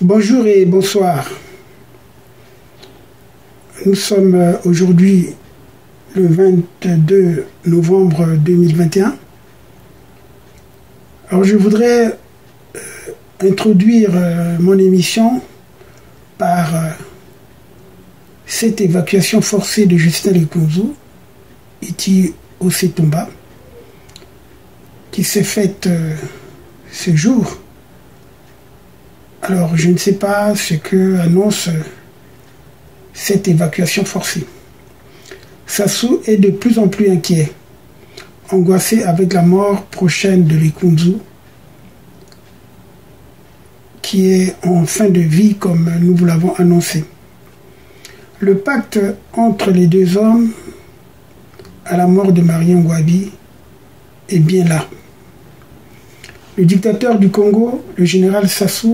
Bonjour et bonsoir. Nous sommes aujourd'hui le 22 novembre 2021. Alors je voudrais introduire mon émission par cette évacuation forcée de Justin Likunzu, Iti Ossetumba, qui s'est faite ce jour. Alors, je ne sais pas ce que annonce cette évacuation forcée. Sassou est de plus en plus inquiet, angoissé avec la mort prochaine de Likunzu, qui est en fin de vie comme nous vous l'avons annoncé. Le pacte entre les deux hommes à la mort de Marie Ngouabi est bien là. Le dictateur du Congo, le général Sassou,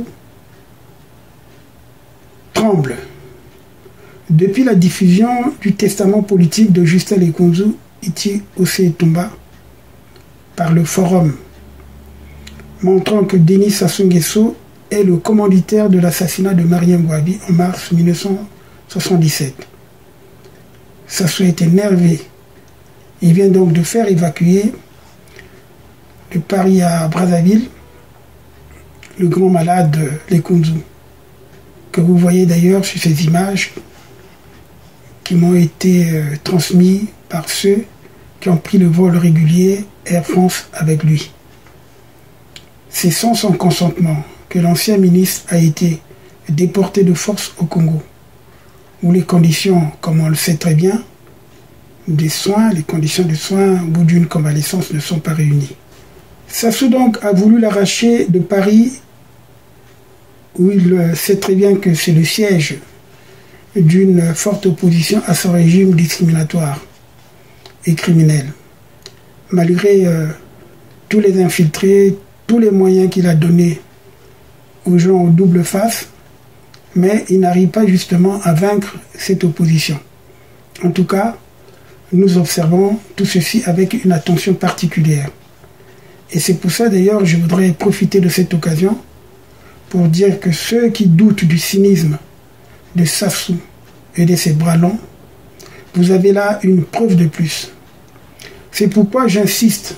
tremble. Depuis la diffusion du testament politique de Justin Likunzu, Iti Ossetumba, par le Forum, montrant que Denis Sassou Nguesso est le commanditaire de l'assassinat de Marie Ngouabi en mars 1977. Sassou est énervé. Il vient donc de faire évacuer de Paris à Brazzaville le grand malade Likunzu, que vous voyez d'ailleurs sur ces images qui m'ont été transmises par ceux qui ont pris le vol régulier Air France avec lui. C'est sans son consentement que l'ancien ministre a été déporté de force au Congo, où les conditions, comme on le sait très bien, des soins, les conditions de soins au bout d'une convalescence ne sont pas réunies. Sassou donc a voulu l'arracher de Paris, où il sait très bien que c'est le siège d'une forte opposition à son régime discriminatoire et criminel. Malgré tous les infiltrés, tous les moyens qu'il a donnés aux gens en double face, mais il n'arrive pas justement à vaincre cette opposition. En tout cas, nous observons tout ceci avec une attention particulière. Et c'est pour ça d'ailleurs je voudrais profiter de cette occasion pour dire que ceux qui doutent du cynisme de Sassou et de ses bras longs, vous avez là une preuve de plus. C'est pourquoi j'insiste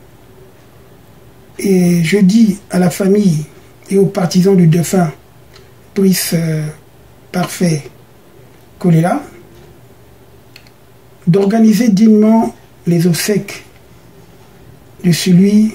et je dis à la famille et aux partisans du défunt Brice Parfait Kolela d'organiser dignement les obsèques de celui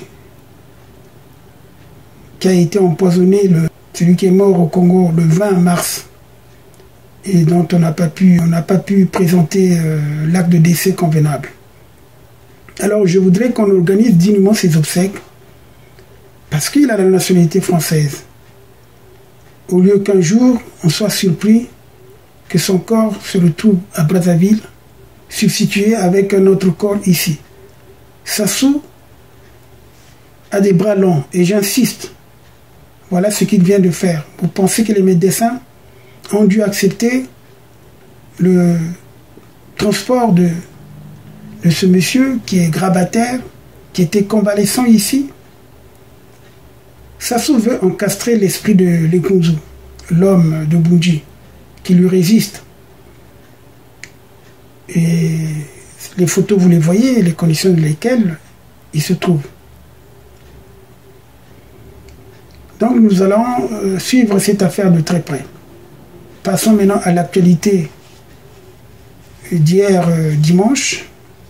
qui a été empoisonné, celui qui est mort au Congo le 20 mars et dont on n'a pas pu présenter l'acte de décès convenable. Alors je voudrais qu'on organise dignement ces obsèques parce qu'il a la nationalité française. Au lieu qu'un jour on soit surpris que son corps se retrouve à Brazzaville, substitué avec un autre corps ici. Sassou a des bras longs et j'insiste. Voilà ce qu'il vient de faire. Vous pensez que les médecins ont dû accepter le transport de ce monsieur qui est grabataire, qui était convalescent ici? Sassou veut encastrer l'esprit de Likunzu, l'homme de Bunji, qui lui résiste. Et les photos, vous les voyez, les conditions dans lesquelles il se trouve. Donc nous allons suivre cette affaire de très près. Passons maintenant à l'actualité d'hier dimanche,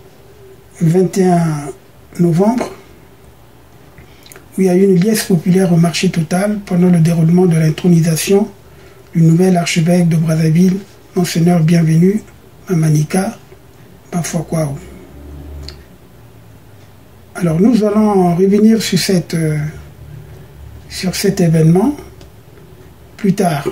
21 novembre, où il y a eu une liesse populaire au marché total pendant le déroulement de l'intronisation du nouvel archevêque de Brazzaville, Monseigneur Bienvenu Mamanika Bafuakwao. Alors nous allons revenir sur cet événement plus tard.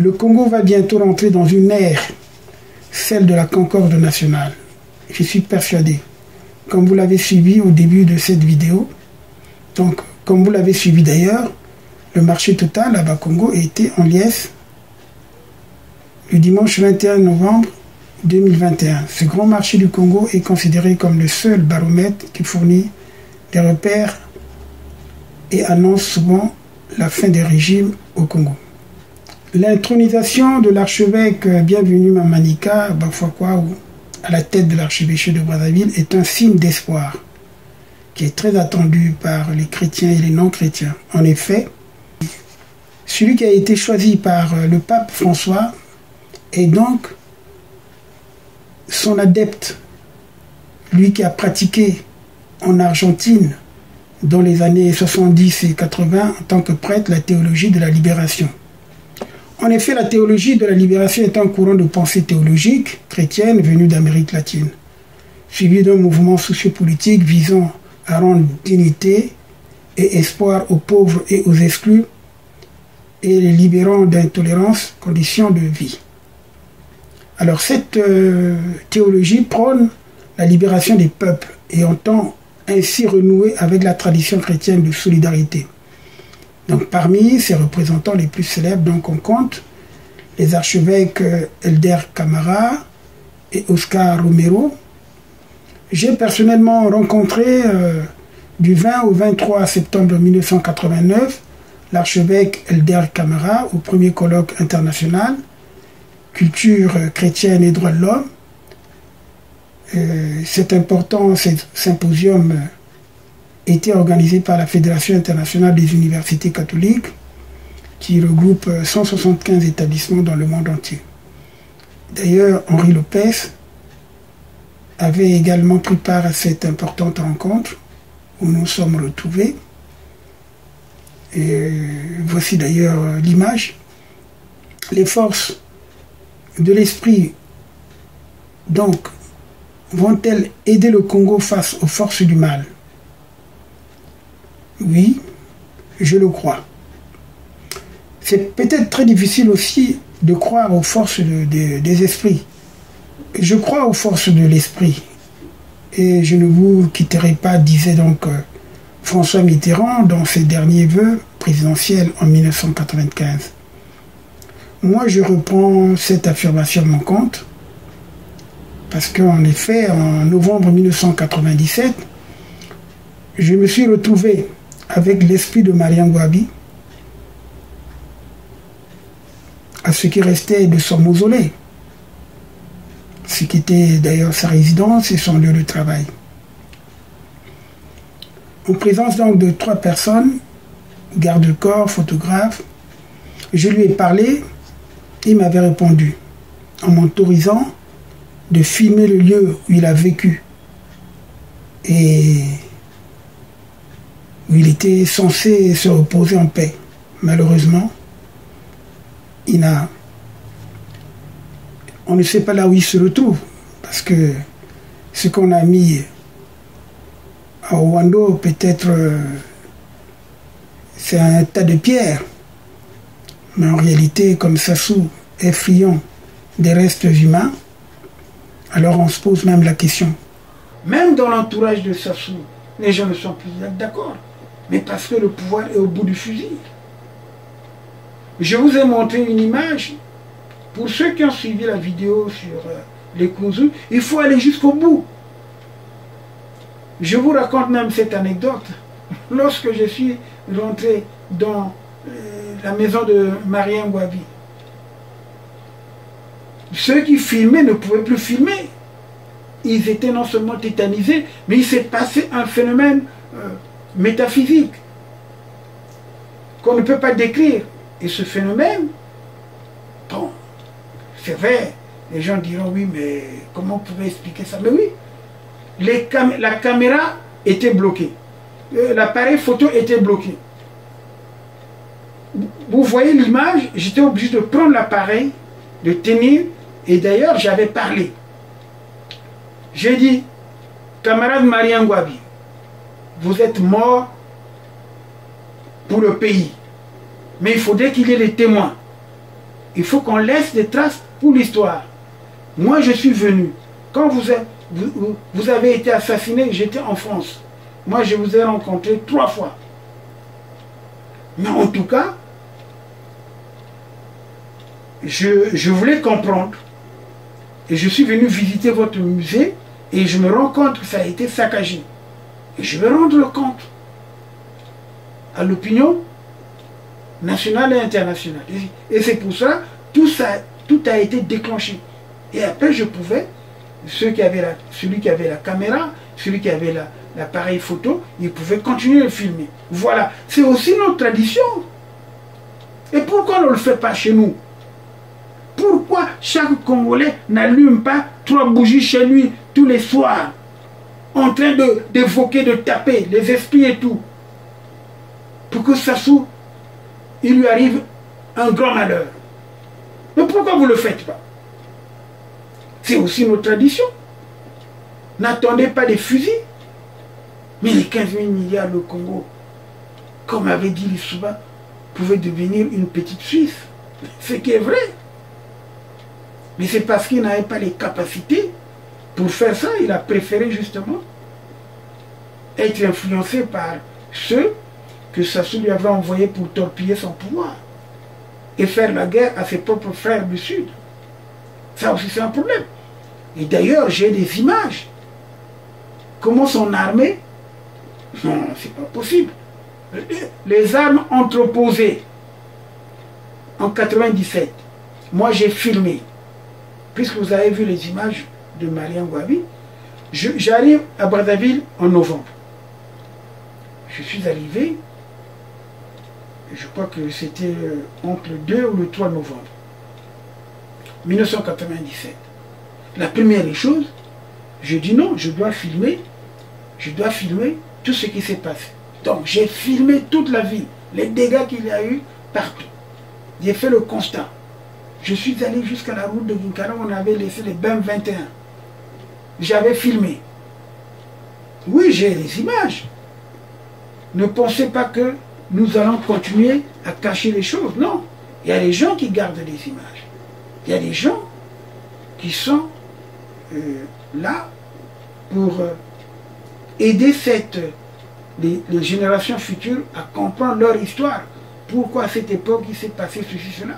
Le Congo va bientôt rentrer dans une ère, celle de la concorde nationale. Je suis persuadé. Comme vous l'avez suivi au début de cette vidéo, donc comme vous l'avez suivi d'ailleurs, le marché total à Bakongo était en liesse le dimanche 21 novembre 2021. Ce grand marché du Congo est considéré comme le seul baromètre qui fournit des repères et annonce souvent la fin des régimes au Congo. L'intronisation de l'archevêque Bienvenu Mamanika Bafouakwa à la tête de l'archevêché de Brazzaville est un signe d'espoir qui est très attendu par les chrétiens et les non-chrétiens. En effet, celui qui a été choisi par le pape François est donc son adepte, lui qui a pratiqué en Argentine dans les années 70 et 80 en tant que prêtre la théologie de la libération. En effet, la théologie de la libération est un courant de pensée théologique chrétienne venu d'Amérique latine, suivi d'un mouvement sociopolitique visant à rendre dignité et espoir aux pauvres et aux exclus et les libérant d'intolérance, conditions de vie. Alors cette théologie prône la libération des peuples et entend ainsi renouer avec la tradition chrétienne de solidarité. Donc parmi ses représentants les plus célèbres, donc on compte les archevêques Elder Camara et Oscar Romero. J'ai personnellement rencontré du 20 au 23 septembre 1989 l'archevêque Elder Camara au premier colloque international Culture chrétienne et droits de l'homme. Cet important symposium était organisé par la Fédération internationale des universités catholiques qui regroupe 175 établissements dans le monde entier. D'ailleurs, Henri Lopez avait également pris part à cette importante rencontre où nous sommes retrouvés. Et voici d'ailleurs l'image. Les forces de l'esprit, donc, vont-elles aider le Congo face aux forces du mal? Oui, je le crois. C'est peut-être très difficile aussi de croire aux forces des esprits. Je crois aux forces de l'esprit. Et je ne vous quitterai pas, disait donc François Mitterrand dans ses derniers vœux présidentiels en 1995. Moi, je reprends cette affirmation à mon compte, parce qu'en effet, en novembre 1997, je me suis retrouvé avec l'esprit de Mariam Gouabi à ce qui restait de son mausolée, ce qui était d'ailleurs sa résidence et son lieu de travail. En présence donc de 3 personnes, garde-corps, photographe, je lui ai parlé. Il m'avait répondu en m'autorisant de filmer le lieu où il a vécu et où il était censé se reposer en paix. Malheureusement, on ne sait pas là où il se retrouve, parce que ce qu'on a mis à Owando, peut-être c'est un tas de pierres. Mais en réalité, comme Sassou est friand des restes humains, alors on se pose même la question. Même dans l'entourage de Sassou, les gens ne sont plus d'accord. Mais parce que le pouvoir est au bout du fusil. Je vous ai montré une image. Pour ceux qui ont suivi la vidéo sur les Kouzou, il faut aller jusqu'au bout. Je vous raconte même cette anecdote. Lorsque je suis rentré dans la maison de Mariam Gouabi, ceux qui filmaient ne pouvaient plus filmer. Ils étaient non seulement tétanisés, mais il s'est passé un phénomène métaphysique qu'on ne peut pas décrire. Et ce phénomène, bon, c'est vrai, les gens diront oui, mais comment on pouvait expliquer ça? Mais oui, la caméra était bloquée, l'appareil photo était bloqué. Vous voyez l'image, j'étais obligé de prendre l'appareil, de tenir, et d'ailleurs j'avais parlé. J'ai dit, camarade Mariam Gouabi, vous êtes mort pour le pays, mais il faudrait qu'il y ait des témoins. Il faut qu'on laisse des traces pour l'histoire. Moi, je suis venu. Quand vous avez été assassiné, j'étais en France. Moi, je vous ai rencontré 3 fois. Mais en tout cas, je voulais comprendre. Et je suis venu visiter votre musée et je me rends compte que ça a été saccagé. Et je vais rendre compte à l'opinion nationale et internationale. Et c'est pour ça, tout a été déclenché. Et après, je pouvais, celui qui avait la caméra, celui qui avait l'appareil photo, il pouvait continuer de filmer. Voilà, c'est aussi notre tradition. Et pourquoi on ne le fait pas chez nous? Pourquoi chaque Congolais n'allume pas 3 bougies chez lui tous les soirs, en train d'évoquer, de taper les esprits et tout, pour que Sassou, il lui arrive un grand malheur? Mais pourquoi vous ne le faites pas? C'est aussi notre tradition. N'attendez pas des fusils. Mais les 15 000 milliards au Congo, comme avait dit Lissouba, pouvaient devenir une petite Suisse. Ce qui est vrai. Mais c'est parce qu'il n'avait pas les capacités pour faire ça. Il a préféré justement être influencé par ceux que Sassou lui avait envoyés pour torpiller son pouvoir et faire la guerre à ses propres frères du Sud. Ça aussi c'est un problème. Et d'ailleurs, j'ai des images. Comment son armée... Non, c'est pas possible. Les armes entreposées en 97. Moi, j'ai filmé. Puisque vous avez vu les images de Mariam Gouabi, j'arrive à Brazzaville en novembre. Je suis arrivé, je crois que c'était entre le 2 ou le 3 novembre 1997. La première des choses, je dis non, je dois filmer tout ce qui s'est passé. Donc j'ai filmé toute la ville, les dégâts qu'il y a eu partout. J'ai fait le constat. Je suis allé jusqu'à la route de Ginkara où on avait laissé les BEM 21. J'avais filmé. Oui, j'ai les images. Ne pensez pas que nous allons continuer à cacher les choses. Non. Il y a des gens qui gardent les images. Il y a des gens qui sont là pour aider les générations futures à comprendre leur histoire. Pourquoi à cette époque il s'est passé ceci, cela.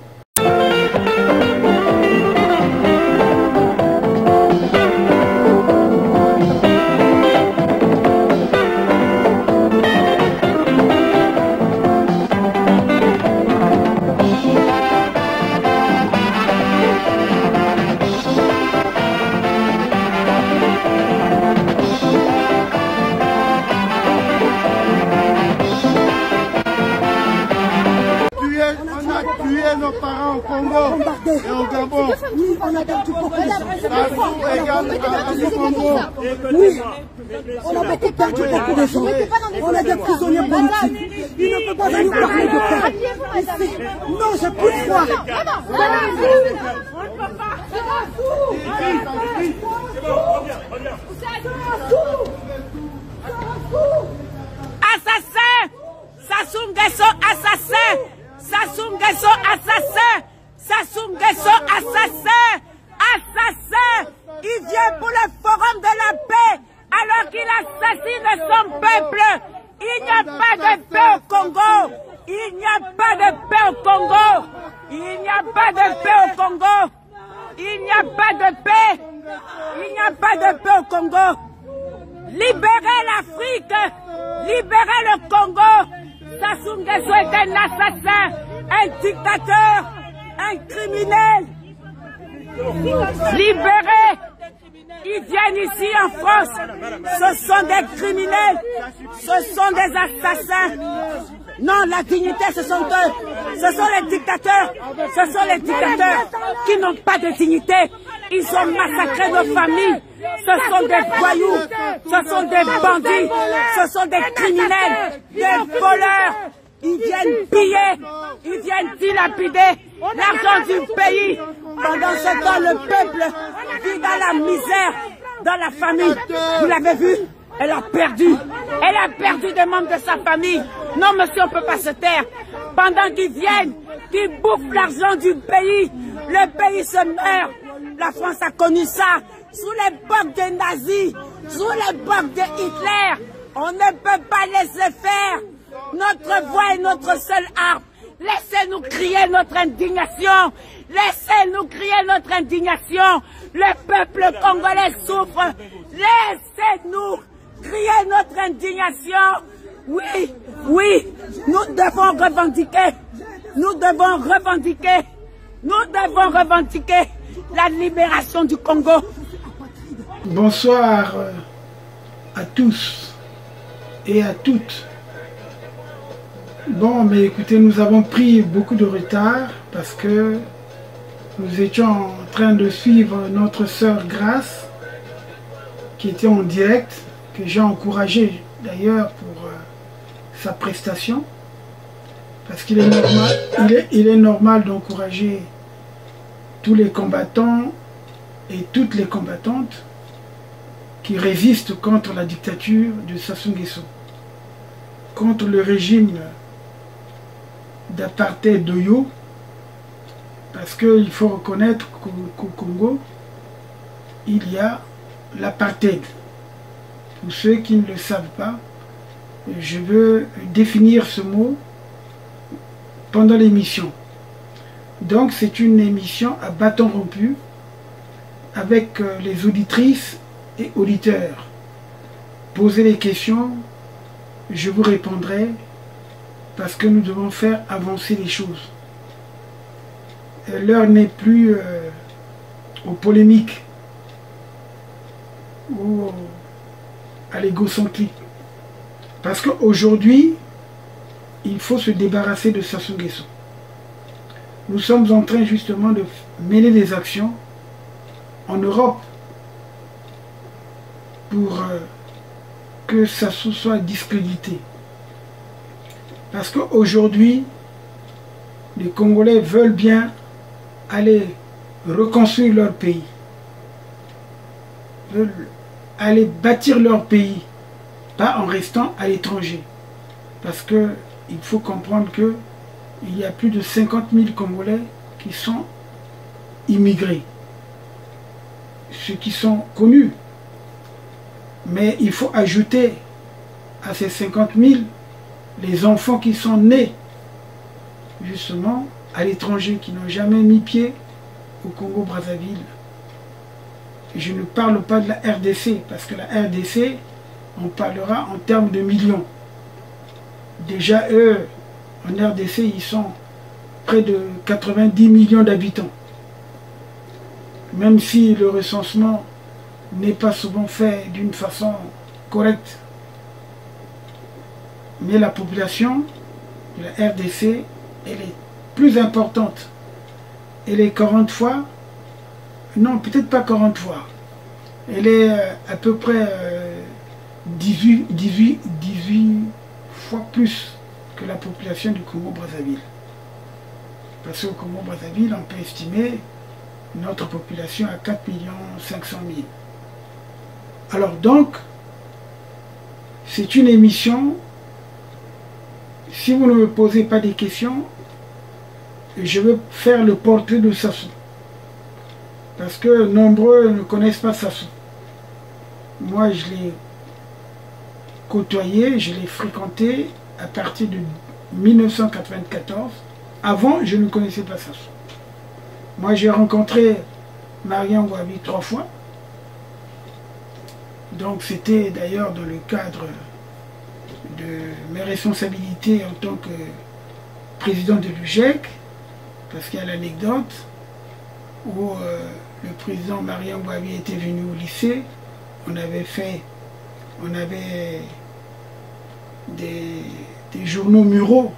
Nos parents au Congo et au Gabon. Oui, on a perdu beaucoup de gens. Oui, on a beaucoup perdu beaucoup de gens. On a des prisonniers politiques. Il ne peut pas venir parler de ça. Ici. Non, j'ai plus de foi. Assassin! Sassou Nguesso assassin! Sassou Nguesso assassin! Sassou Nguesso assassin! Assassin! Il vient pour le forum de la paix alors qu'il assassine son peuple! Il n'y a pas de paix au Congo! Il n'y a pas de paix au Congo! Il n'y a pas de paix au Congo! Il n'y a pas de paix! Il n'y a pas de paix au Congo! Libérez l'Afrique! Libérez le Congo! Sassou Nguesso est un assassin, un dictateur, un criminel. Libérez! Ils viennent ici en France. Ce sont des criminels. Ce sont des assassins. Non, la dignité, ce sont eux. Ce sont les dictateurs. Ce sont les dictateurs qui n'ont pas de dignité. Ils ont massacré nos familles. Ce sont des voyous. Ce sont des bandits. Ce sont des criminels. Des voleurs. Ils viennent piller. Ils viennent dilapider l'argent du pays. Pendant ce temps, le peuple vit dans la misère, dans la famille. Vous l'avez vu? Elle a perdu. Elle a perdu des membres de sa famille. Non, monsieur, on ne peut pas se taire. pendant qu'ils viennent, qu'ils bouffent l'argent du pays, le pays se meurt. La France a connu ça sous l'époque des nazis, sous l'époque de Hitler. On ne peut pas laisser faire. Notre voix est notre seule arme. Laissez-nous crier notre indignation. Laissez-nous crier notre indignation. Le peuple congolais souffre. Laissez-nous crier notre indignation. Oui, oui, nous devons revendiquer. Nous devons revendiquer. Nous devons revendiquer la libération du Congo. Bonsoir à tous et à toutes. Bon, mais écoutez, nous avons pris beaucoup de retard parce que nous étions en train de suivre notre sœur Grâce qui était en direct, que j'ai encouragé d'ailleurs pour sa prestation, parce qu'il est normal, il est normal d'encourager tous les combattants et toutes les combattantes qui résistent contre la dictature de Sassou Nguesso, contre le régime d'apartheid d'Oyo, parce qu'il faut reconnaître qu'au Congo, il y a l'apartheid. Pour ceux qui ne le savent pas, je veux définir ce mot pendant l'émission. Donc c'est une émission à bâton rompu avec les auditrices et auditeurs. Posez les questions, je vous répondrai parce que nous devons faire avancer les choses. L'heure n'est plus aux polémiques ou à l'égocentrisme. Parce qu'aujourd'hui, il faut se débarrasser de Sassou Nguesso. Nous sommes en train justement de mener des actions en Europe pour que Sassou soit discrédité. Parce qu'aujourd'hui, les Congolais veulent bien aller reconstruire leur pays, veulent aller bâtir leur pays, pas en restant à l'étranger. Parce qu'il faut comprendre qu'il y a plus de 50 000 Congolais qui sont immigrés, ceux qui sont connus. Mais il faut ajouter à ces 50 000 les enfants qui sont nés justement à l'étranger, qui n'ont jamais mis pied au Congo-Brazzaville. Et je ne parle pas de la RDC, parce que la RDC, on parlera en termes de millions. Déjà, eux, en RDC, ils sont près de 90 millions d'habitants. Même si le recensement n'est pas souvent fait d'une façon correcte. Mais la population de la RDC, elle est plus importante. Elle est 40 fois, non, peut-être pas 40 fois. Elle est à peu près 18 fois plus que la population du Congo-Brazzaville. Parce qu'au Congo-Brazzaville, on peut estimer notre population à 4 500 000. Alors donc, c'est une émission, si vous ne me posez pas des questions, je veux faire le portrait de Sassou. Parce que nombreux ne connaissent pas Sassou. Moi, je l'ai côtoyé, je l'ai fréquenté à partir de 1994. Avant, je ne connaissais pas Sassou. Moi, j'ai rencontré Marian Ngouabi 3 fois. Donc, c'était d'ailleurs dans le cadre de mes responsabilités en tant que président de l'UGEC, parce qu'il y a l'anecdote où le président Marian Ngouabi était venu au lycée. On avait des journaux muraux.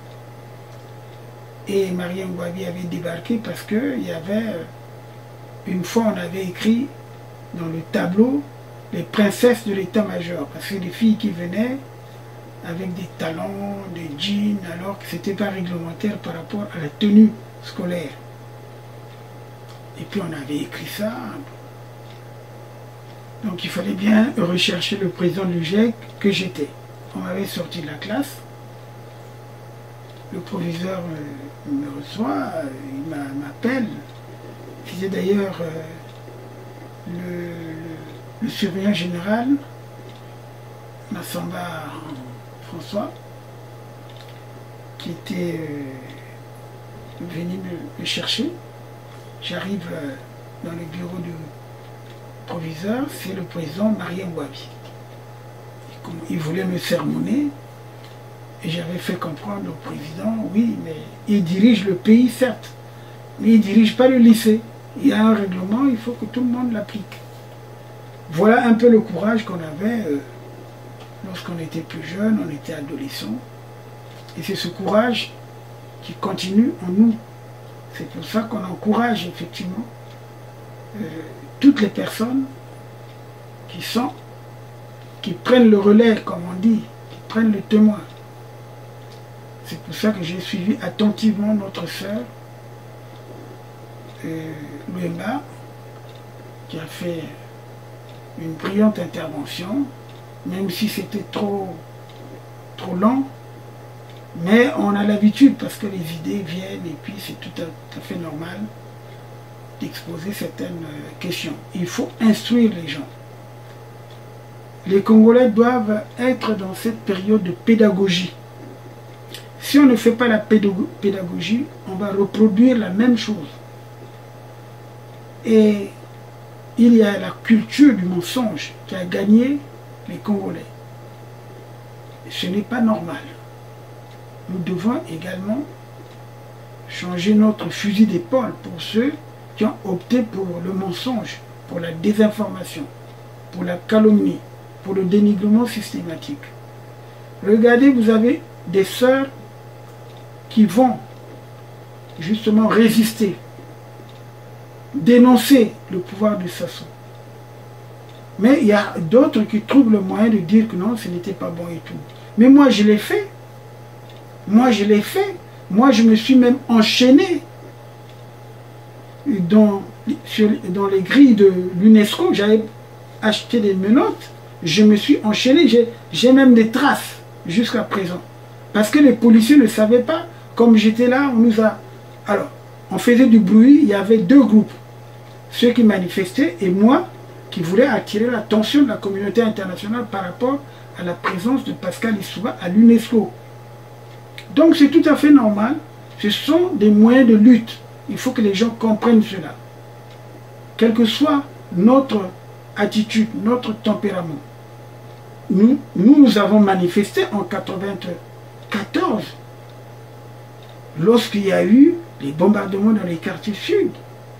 Et Marian Ngouabi avait débarqué parce qu'il y avait, une fois on avait écrit dans le tableau les princesses de l'état-major. Parce que des filles qui venaient avec des talons, des jeans, alors que ce n'était pas réglementaire par rapport à la tenue scolaire. Et puis on avait écrit ça. Donc il fallait bien rechercher le président de l'UGEC que j'étais. On m'avait sorti de la classe. le proviseur me reçoit, il m'appelle. C'était d'ailleurs le surveillant général, Massamba François, qui était venu me chercher. J'arrive dans le bureau du proviseur, c'est le président Marien Wabi. Il voulait me sermonner, et j'avais fait comprendre au président, oui, mais il dirige le pays, certes, mais il ne dirige pas le lycée. Il y a un règlement, il faut que tout le monde l'applique. Voilà un peu le courage qu'on avait lorsqu'on était plus jeune, on était adolescent. Et c'est ce courage qui continue en nous. C'est pour ça qu'on encourage effectivement toutes les personnes qui prennent le relais, comme on dit, qui prennent le témoin. C'est pour ça que j'ai suivi attentivement notre sœur, Louemba, qui a fait une brillante intervention, même si c'était trop lent. Mais on a l'habitude, parce que les idées viennent, et puis c'est tout à fait normal d'exposer certaines questions. Il faut instruire les gens. Les Congolais doivent être dans cette période de pédagogie. Si on ne fait pas la pédagogie, on va reproduire la même chose. Et il y a la culture du mensonge qui a gagné les Congolais. Ce n'est pas normal. Nous devons également changer notre fusil d'épaule pour ceux qui ont opté pour le mensonge, pour la désinformation, pour la calomnie, pour le dénigrement systématique. Regardez, vous avez des sœurs qui vont justement résister, dénoncer le pouvoir de Sassou. Mais il y a d'autres qui trouvent le moyen de dire que non, ce n'était pas bon et tout. Mais moi, je l'ai fait. Moi, je l'ai fait. Moi, je me suis même enchaîné dans les grilles de l'UNESCO. J'avais acheté des menottes. Je me suis enchaîné. J'ai même des traces jusqu'à présent. Parce que les policiers ne savaient pas. Comme j'étais là, on nous a... Alors, on faisait du bruit. Il y avait deux groupes. Ceux qui manifestaient et moi qui voulais attirer l'attention de la communauté internationale par rapport à la présence de Pascal Lissouba à l'UNESCO. Donc c'est tout à fait normal, ce sont des moyens de lutte. Il faut que les gens comprennent cela. Quelle que soit notre attitude, notre tempérament. Nous avons manifesté en 1994, lorsqu'il y a eu les bombardements dans les quartiers sud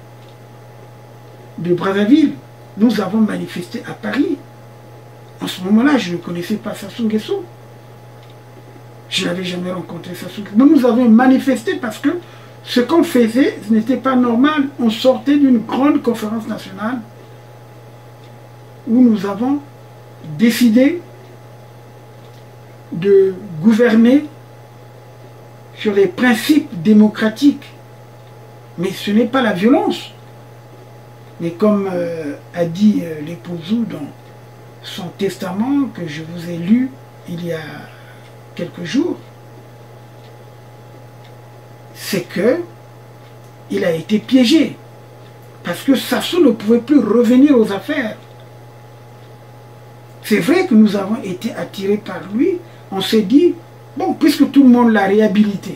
de Brazzaville. Nous avons manifesté à Paris. En ce moment-là, je ne connaissais pas Sassou Nguesso. Je n'avais jamais rencontré Sassou Nguesso. Mais nous avons manifesté parce que ce qu'on faisait, ce n'était pas normal. On sortait d'une grande conférence nationale où nous avons décidé de gouverner sur les principes démocratiques. Mais ce n'est pas la violence. Mais comme a dit l'épousou dans son testament que je vous ai lu il y a quelques jours, c'est que il a été piégé. Parce que Sassou ne pouvait plus revenir aux affaires. C'est vrai que nous avons été attirés par lui. On s'est dit, bon, puisque tout le monde l'a réhabilité.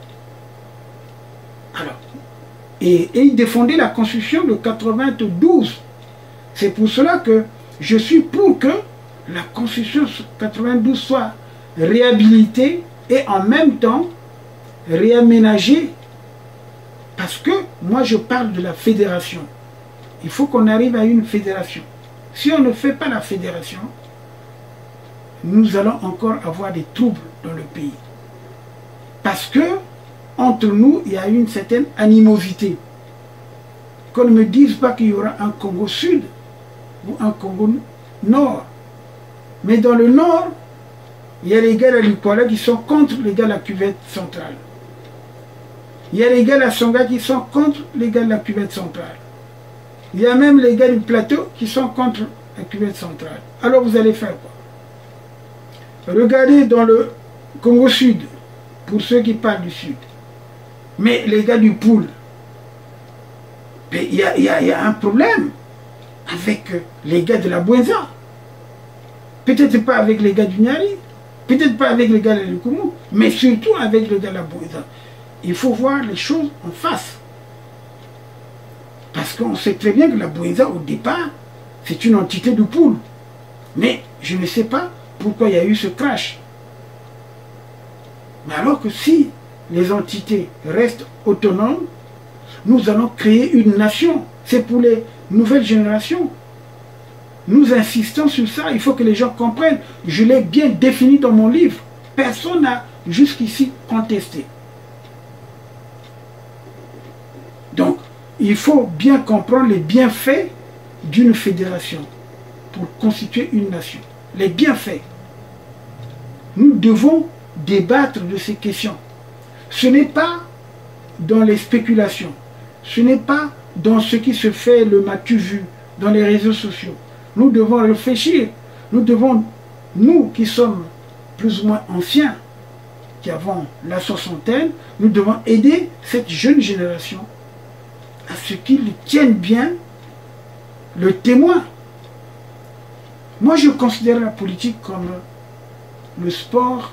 Alors, et il défendait la Constitution de 92. C'est pour cela que je suis pour que la Constitution 92 soit réhabilitée et en même temps réaménagée. Parce que moi je parle de la fédération. Il faut qu'on arrive à une fédération. Si on ne fait pas la fédération, nous allons encore avoir des troubles dans le pays. Parce que entre nous, il y a une certaine animosité. Qu'on ne me dise pas qu'il y aura un Congo Sud ou un Congo Nord. Mais dans le Nord, il y a les gars de l'Ukwala qui sont contre les gars de la cuvette centrale. Il y a les gars de la Songa qui sont contre les gars de la cuvette centrale. Il y a même les gars du plateau qui sont contre la cuvette centrale. Alors vous allez faire quoi? Regardez dans le Congo Sud, pour ceux qui parlent du Sud. Mais les gars du Poul, il y a un problème avec les gars de la Bouenza. Peut-être pas avec les gars du Niari, peut-être pas avec les gars de l'Ukumu, mais surtout avec les gars de la Bouenza. Il faut voir les choses en face. Parce qu'on sait très bien que la Bouenza, au départ, c'est une entité du Poul. Mais je ne sais pas pourquoi il y a eu ce crash. Mais alors que si les entités restent autonomes, nous allons créer une nation. C'est pour les nouvelles générations. Nous insistons sur ça, il faut que les gens comprennent. Je l'ai bien défini dans mon livre. Personne n'a jusqu'ici contesté. Donc, il faut bien comprendre les bienfaits d'une fédération pour constituer une nation. Les bienfaits. Nous devons débattre de ces questions. Ce n'est pas dans les spéculations. Ce n'est pas dans ce qui se fait le m'as-tu vu dans les réseaux sociaux. Nous devons réfléchir. Nous devons, nous qui sommes plus ou moins anciens, qui avons la soixantaine, nous devons aider cette jeune génération à ce qu'ils tiennent bien le témoin. Moi, je considère la politique comme le sport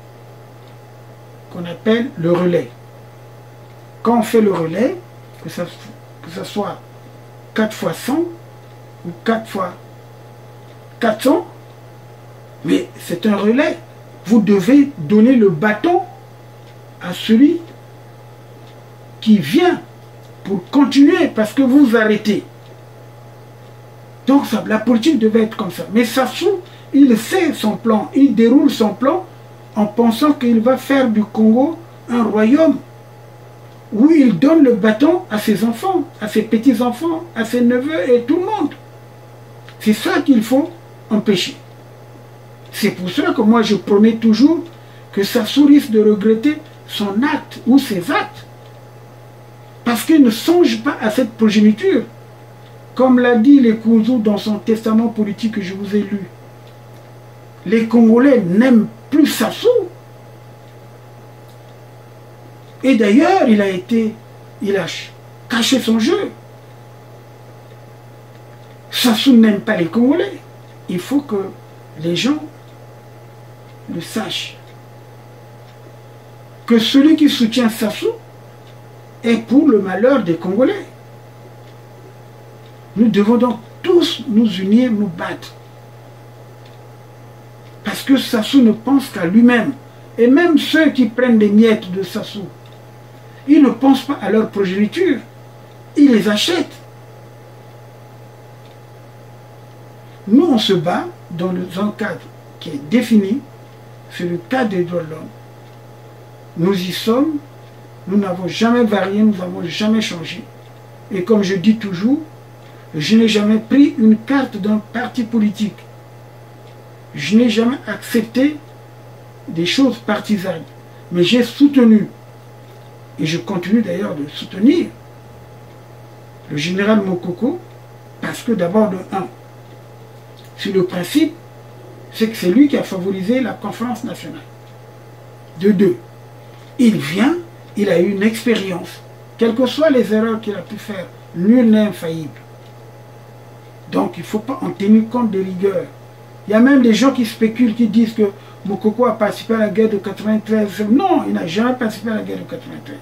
qu'on appelle le relais. Quand on fait le relais, que ça soit 4 fois 100 ou 4 fois 400, mais c'est un relais. Vous devez donner le bâton à celui qui vient pour continuer, parce que vous arrêtez. Donc ça, la politique devait être comme ça. Mais Sassou, il sait son plan, il déroule son plan en pensant qu'il va faire du Congo un royaume où il donne le bâton à ses enfants, à ses petits-enfants, à ses neveux et tout le monde. C'est ça qu'il faut empêcher. C'est pour cela que moi je promets toujours que Sassou risque de regretter son acte ou ses actes. Parce qu'il ne songe pas à cette progéniture. Comme l'a dit Lekunzu dans son testament politique que je vous ai lu. Les Congolais n'aiment plus Sassou. Et d'ailleurs, il a caché son jeu. Sassou n'aime pas les Congolais. Il faut que les gens le sachent. Que celui qui soutient Sassou est pour le malheur des Congolais. Nous devons donc tous nous unir, nous battre. Parce que Sassou ne pense qu'à lui-même. Et même ceux qui prennent des miettes de Sassou, ils ne pensent pas à leur progéniture. Ils les achètent. Nous, on se bat dans un cadre qui est défini. C'est le cadre des droits de l'homme. Nous y sommes. Nous n'avons jamais varié, nous n'avons jamais changé. Et comme je dis toujours, je n'ai jamais pris une carte d'un parti politique. Je n'ai jamais accepté des choses partisanes. Mais j'ai soutenu, et je continue d'ailleurs de soutenir, le général Mokoko, parce que d'abord de 1, sur le principe, c'est que c'est lui qui a favorisé la conférence nationale. De 2, il vient, il a eu une expérience. Quelles que soient les erreurs qu'il a pu faire, nul n'est infaillible. Donc il ne faut pas en tenir compte des rigueurs. Il y a même des gens qui spéculent, qui disent que Mokoko a participé à la guerre de 93. Non, il n'a jamais participé à la guerre de 93.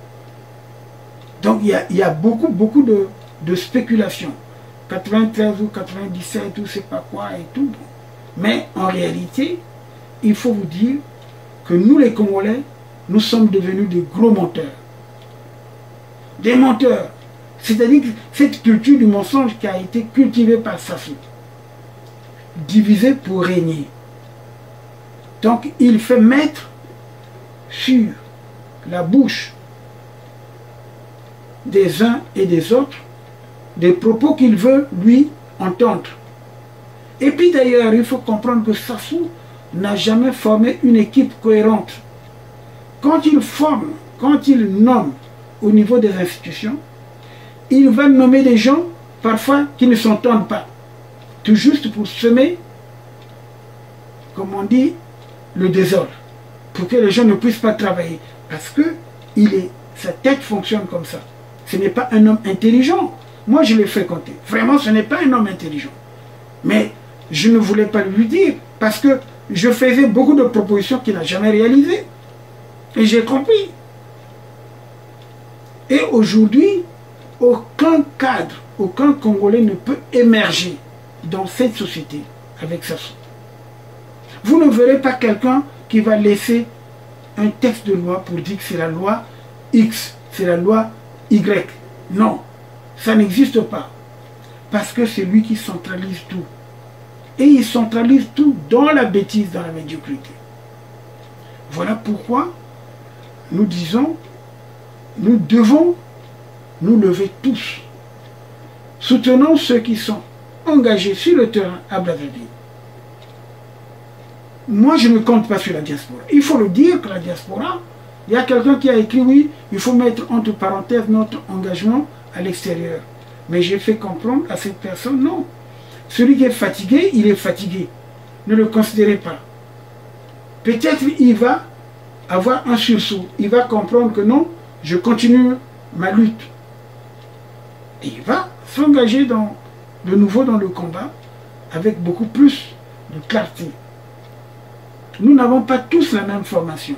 Donc il y a beaucoup de spéculations. 93 ou 97 ou je ne sais pas quoi et tout. Mais en réalité, il faut vous dire que nous les Congolais, nous sommes devenus des gros menteurs. Des menteurs. C'est-à-dire que cette culture du mensonge qui a été cultivée par Sassou, divisée pour régner. Donc il fait mettre sur la bouche des uns et des autres des propos qu'il veut, lui, entendre. Et puis d'ailleurs, il faut comprendre que Sassou n'a jamais formé une équipe cohérente. Quand il forme, quand il nomme au niveau des institutions, il va nommer des gens, parfois, qui ne s'entendent pas. Tout juste pour semer, comme on dit, le désordre. pour que les gens ne puissent pas travailler. Parce que sa tête fonctionne comme ça. Ce n'est pas un homme intelligent. Moi, je l'ai fréquenté. Vraiment, ce n'est pas un homme intelligent. Mais je ne voulais pas lui dire parce que je faisais beaucoup de propositions qu'il n'a jamais réalisées. Et j'ai compris. Et aujourd'hui, aucun cadre, aucun Congolais ne peut émerger dans cette société avec Sassou. Vous ne verrez pas quelqu'un qui va laisser un texte de loi pour dire que c'est la loi X, c'est la loi Y. Non, ça n'existe pas. Parce que c'est lui qui centralise tout. Et il centralise tout dans la bêtise, dans la médiocrité. Voilà pourquoi nous disons, nous devons nous lever tous. Soutenons ceux qui sont engagés sur le terrain à Brazzaville. Moi, je ne compte pas sur la diaspora. Il faut le dire que la diaspora, il y a quelqu'un qui a écrit, oui, il faut mettre entre parenthèses notre engagement à l'extérieur. Mais j'ai fait comprendre à cette personne, non. Celui qui est fatigué, il est fatigué. Ne le considérez pas. Peut-être il va avoir un sursaut. Il va comprendre que non, je continue ma lutte. Et il va s'engager de nouveau dans le combat avec beaucoup plus de clarté. Nous n'avons pas tous la même formation.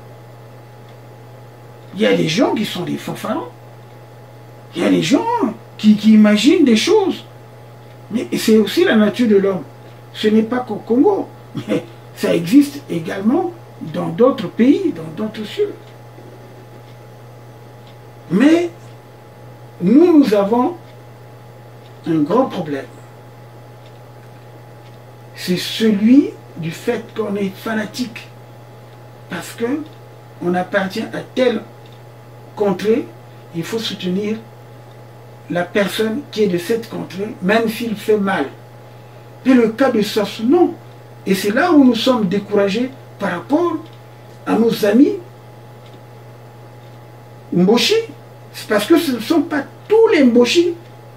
Il y a des gens qui sont des fanfarons. Il y a des gens qui imaginent des choses. Mais c'est aussi la nature de l'homme. Ce n'est pas qu'au Congo, mais ça existe également dans d'autres pays, dans d'autres cieux. Mais nous avons un grand problème. C'est celui du fait qu'on est fanatique. Parce qu'on appartient à telle contrée, il faut soutenir la personne qui est de cette contrée, même s'il fait mal. Mais le cas de Sassou, non. Et c'est là où nous sommes découragés par rapport à nos amis Mboshi. C'est parce que ce ne sont pas tous les Mboshi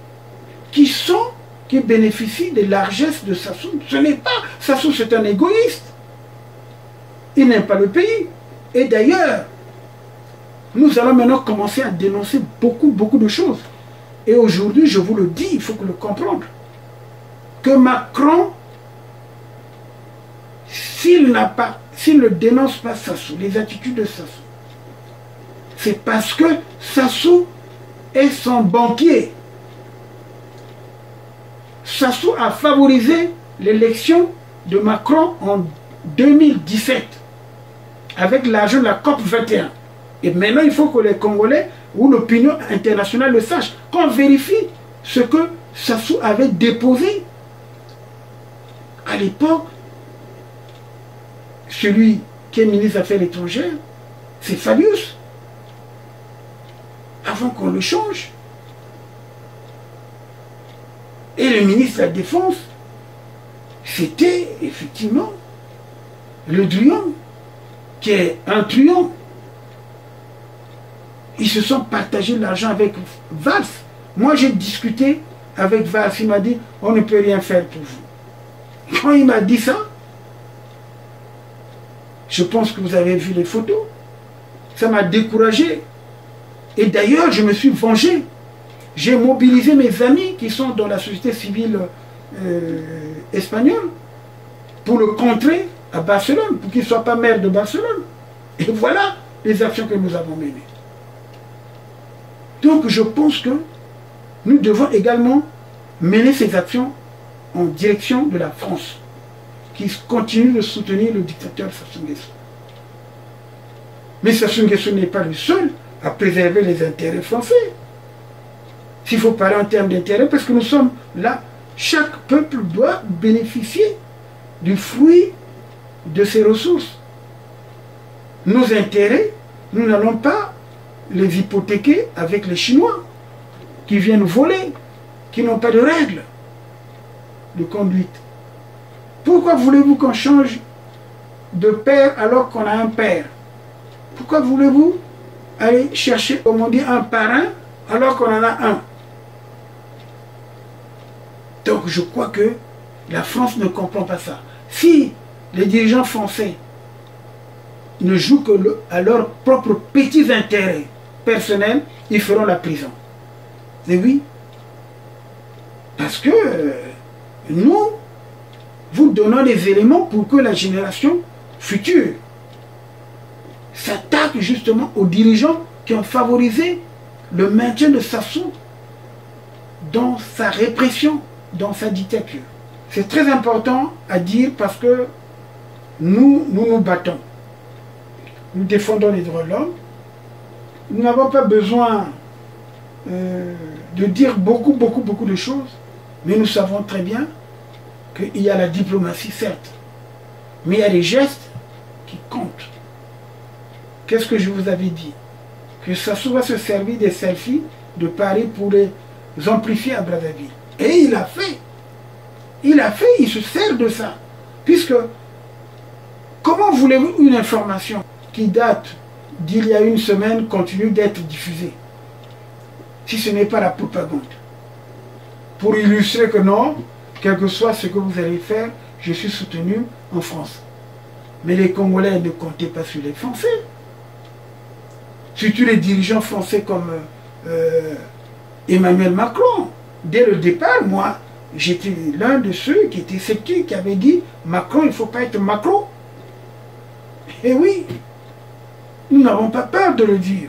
qui bénéficient des largesses de Sassou. Ce n'est pas... Sassou, c'est un égoïste. Il n'aime pas le pays. Et d'ailleurs, nous allons maintenant commencer à dénoncer beaucoup de choses. Et aujourd'hui, je vous le dis, il faut que le comprendre. Que Macron, s'il ne dénonce pas Sassou, les attitudes de Sassou, c'est parce que Sassou est son banquier. Sassou a favorisé l'élection de Macron en 2017 avec l'argent de la COP 21. Et maintenant, il faut que les Congolais ou l'opinion internationale le sache. Qu'on vérifie ce que Sassou avait déposé à l'époque. Celui qui est ministre des Affaires étrangères, c'est Fabius. Avant qu'on le change. Et le ministre de la Défense, c'était effectivement le Drian, qui est un truand. Ils se sont partagés l'argent avec Valls. Moi, j'ai discuté avec Valls. Il m'a dit, on ne peut rien faire pour vous. Quand il m'a dit ça, je pense que vous avez vu les photos. Ça m'a découragé. Et d'ailleurs, je me suis vengé. J'ai mobilisé mes amis qui sont dans la société civile espagnole pour le contrer à Barcelone, pour qu'il ne soit pas maire de Barcelone. Et voilà les actions que nous avons menées. Donc je pense que nous devons également mener ces actions en direction de la France, qui continue de soutenir le dictateur Sassou Nguesso. Mais Sassou Nguesso n'est pas le seul à préserver les intérêts français. S'il faut parler en termes d'intérêt, parce que nous sommes là, chaque peuple doit bénéficier du fruit de ses ressources. Nos intérêts, nous n'allons pas les hypothéquer avec les Chinois qui viennent voler, qui n'ont pas de règles de conduite. Pourquoi voulez-vous qu'on change de père alors qu'on a un père? Pourquoi voulez-vous aller chercher, comme on dit, un parrain alors qu'on en a un? Donc je crois que la France ne comprend pas ça. Si les dirigeants français ne jouent que à leurs propres petits intérêts personnels, ils feront la prison. Et oui, parce que nous, vous donnons les éléments pour que la génération future s'attaque justement aux dirigeants qui ont favorisé le maintien de Sassou dans sa répression, dans sa dictature. C'est très important à dire parce que nous nous battons. Nous défendons les droits de l'homme. Nous n'avons pas besoin de dire beaucoup de choses, mais nous savons très bien qu'il y a la diplomatie, certes, mais il y a les gestes qui comptent. Qu'est-ce que je vous avais dit? Que Sassou va se servir des selfies de Paris pour les amplifier à Brazzaville. Et il a fait. Il se sert de ça. Puisque, comment voulez-vous une information qui date d'il y a une semaine continue d'être diffusée, si ce n'est pas la propagande? Pour illustrer que non, quel que soit ce que vous allez faire, je suis soutenu en France. Mais les Congolais ne comptaient pas sur les Français. Surtout les dirigeants français comme Emmanuel Macron. Dès le départ, moi, j'étais l'un de ceux qui étaient sceptiques, qui avaient dit Macron, il ne faut pas être Macron. Et oui, nous n'avons pas peur de le dire.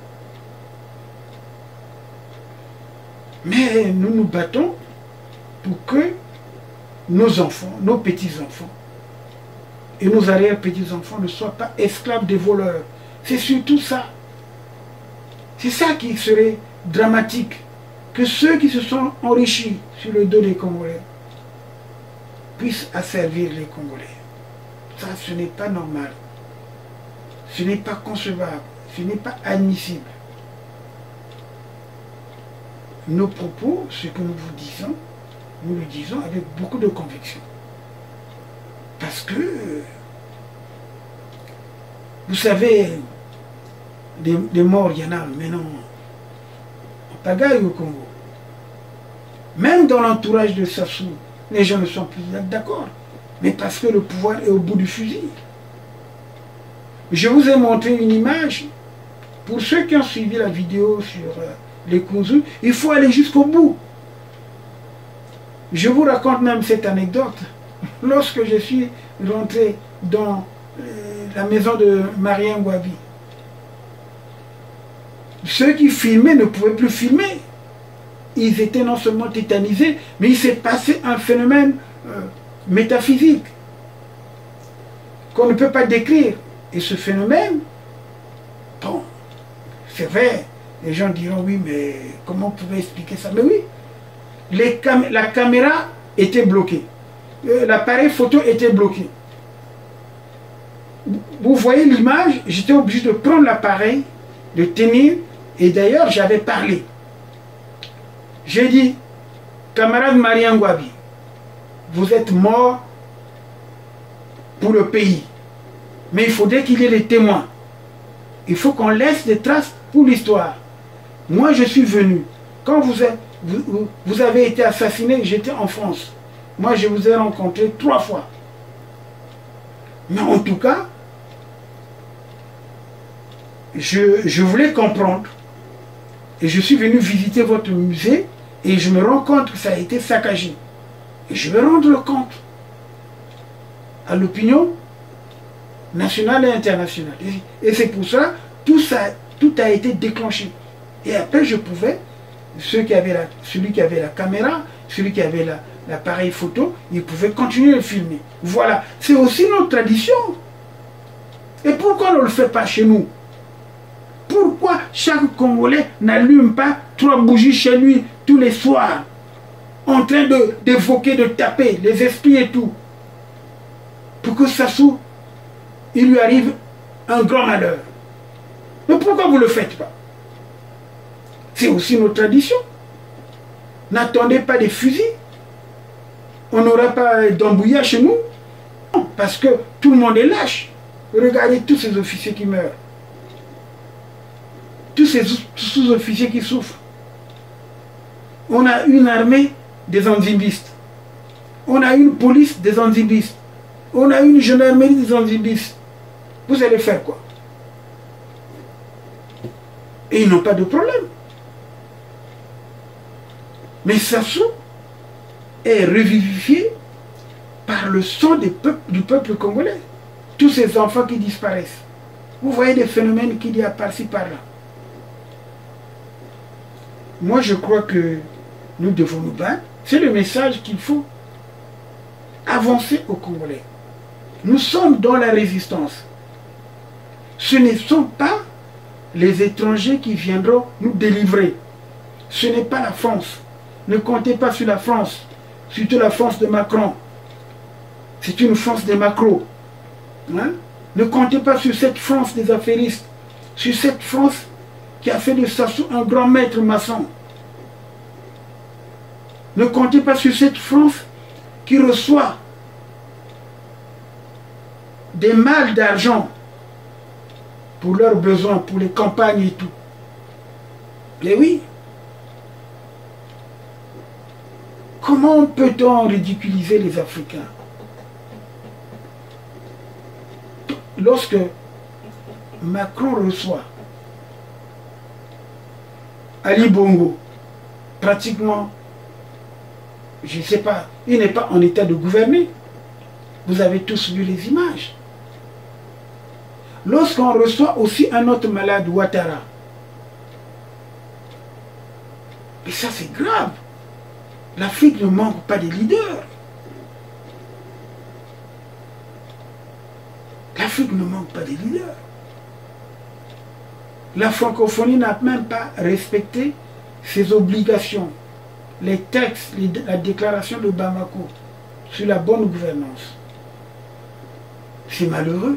Mais nous nous battons pour que nos enfants, nos petits-enfants et nos arrière-petits-enfants ne soient pas esclaves des voleurs. C'est surtout ça. C'est ça qui serait dramatique. Que ceux qui se sont enrichis sur le dos des Congolais puissent asservir les Congolais. Ça, ce n'est pas normal. Ce n'est pas concevable. Ce n'est pas admissible. Nos propos, ce que nous vous disons, nous le disons avec beaucoup de conviction. Parce que, vous savez, des morts, il y en a maintenant en pagaille au Congo. Même dans l'entourage de Sassou, les gens ne sont plus d'accord. Mais parce que le pouvoir est au bout du fusil. Je vous ai montré une image. Pour ceux qui ont suivi la vidéo sur les Kunzu, il faut aller jusqu'au bout. Je vous raconte même cette anecdote. Lorsque je suis rentré dans la maison de Marien Ngouabi, ceux qui filmaient ne pouvaient plus filmer. Ils étaient non seulement tétanisés, mais il s'est passé un phénomène métaphysique qu'on ne peut pas décrire. Et ce phénomène, bon, c'est vrai, les gens diront oui, mais comment on pouvait expliquer ça? Mais oui, la caméra était bloquée, l'appareil photo était bloqué. Vous voyez l'image, j'étais obligé de prendre l'appareil, de tenir, et d'ailleurs j'avais parlé. J'ai dit, camarade Marien Ngouabi, vous êtes mort pour le pays. Mais il faudrait qu'il y ait des témoins. Il faut qu'on laisse des traces pour l'histoire. Moi, je suis venu. Quand vous avez été assassiné, j'étais en France. Moi, je vous ai rencontré 3 fois. Mais en tout cas, je voulais comprendre. Et je suis venu visiter votre musée et je me rends compte que ça a été saccagé. Et je vais rendre compte à l'opinion nationale et internationale. Et c'est pour ça tout a été déclenché. Et après, je pouvais, celui qui avait la caméra, celui qui avait l'appareil photo, il pouvait continuer de filmer. Voilà, c'est aussi notre tradition. Et pourquoi on ne le fait pas chez nous? Pourquoi chaque Congolais n'allume pas 3 bougies chez lui tous les soirs, en train d'évoquer, de taper les esprits et tout, pour que Sassou, il lui arrive un grand malheur? Mais pourquoi vous ne le faites pas? C'est aussi notre tradition. N'attendez pas des fusils. On n'aura pas d'embouillage chez nous. Non, parce que tout le monde est lâche. Regardez tous ces officiers qui meurent. Tous ces sous-officiers qui souffrent. On a une armée des anzibistes. On a une police des anzibistes. On a une gendarmerie des anzibistes. Vous allez faire quoi? Et ils n'ont pas de problème. Mais Sassou est revivifié par le sang du peuple congolais. Tous ces enfants qui disparaissent. Vous voyez des phénomènes qu'il y a par-ci, par-là. Moi, je crois que nous devons nous battre. C'est le message qu'il faut avancer aux Congolais. Nous sommes dans la résistance. Ce ne sont pas les étrangers qui viendront nous délivrer. Ce n'est pas la France. Ne comptez pas sur la France, surtout la France de Macron. C'est une France des macros. Hein? Ne comptez pas sur cette France des affairistes, sur cette France qui a fait de Sassou un grand maître maçon. Ne comptez pas sur cette France qui reçoit des malles d'argent pour leurs besoins, pour les campagnes et tout. Et oui. Comment peut-on ridiculiser les Africains? Lorsque Macron reçoit Ali Bongo, pratiquement, je ne sais pas, il n'est pas en état de gouverner. Vous avez tous vu les images. Lorsqu'on reçoit aussi un autre malade, Ouattara, et ça c'est grave. L'Afrique ne manque pas de leaders. L'Afrique ne manque pas de leaders. La francophonie n'a même pas respecté ses obligations, les textes, la déclaration de Bamako sur la bonne gouvernance. C'est malheureux.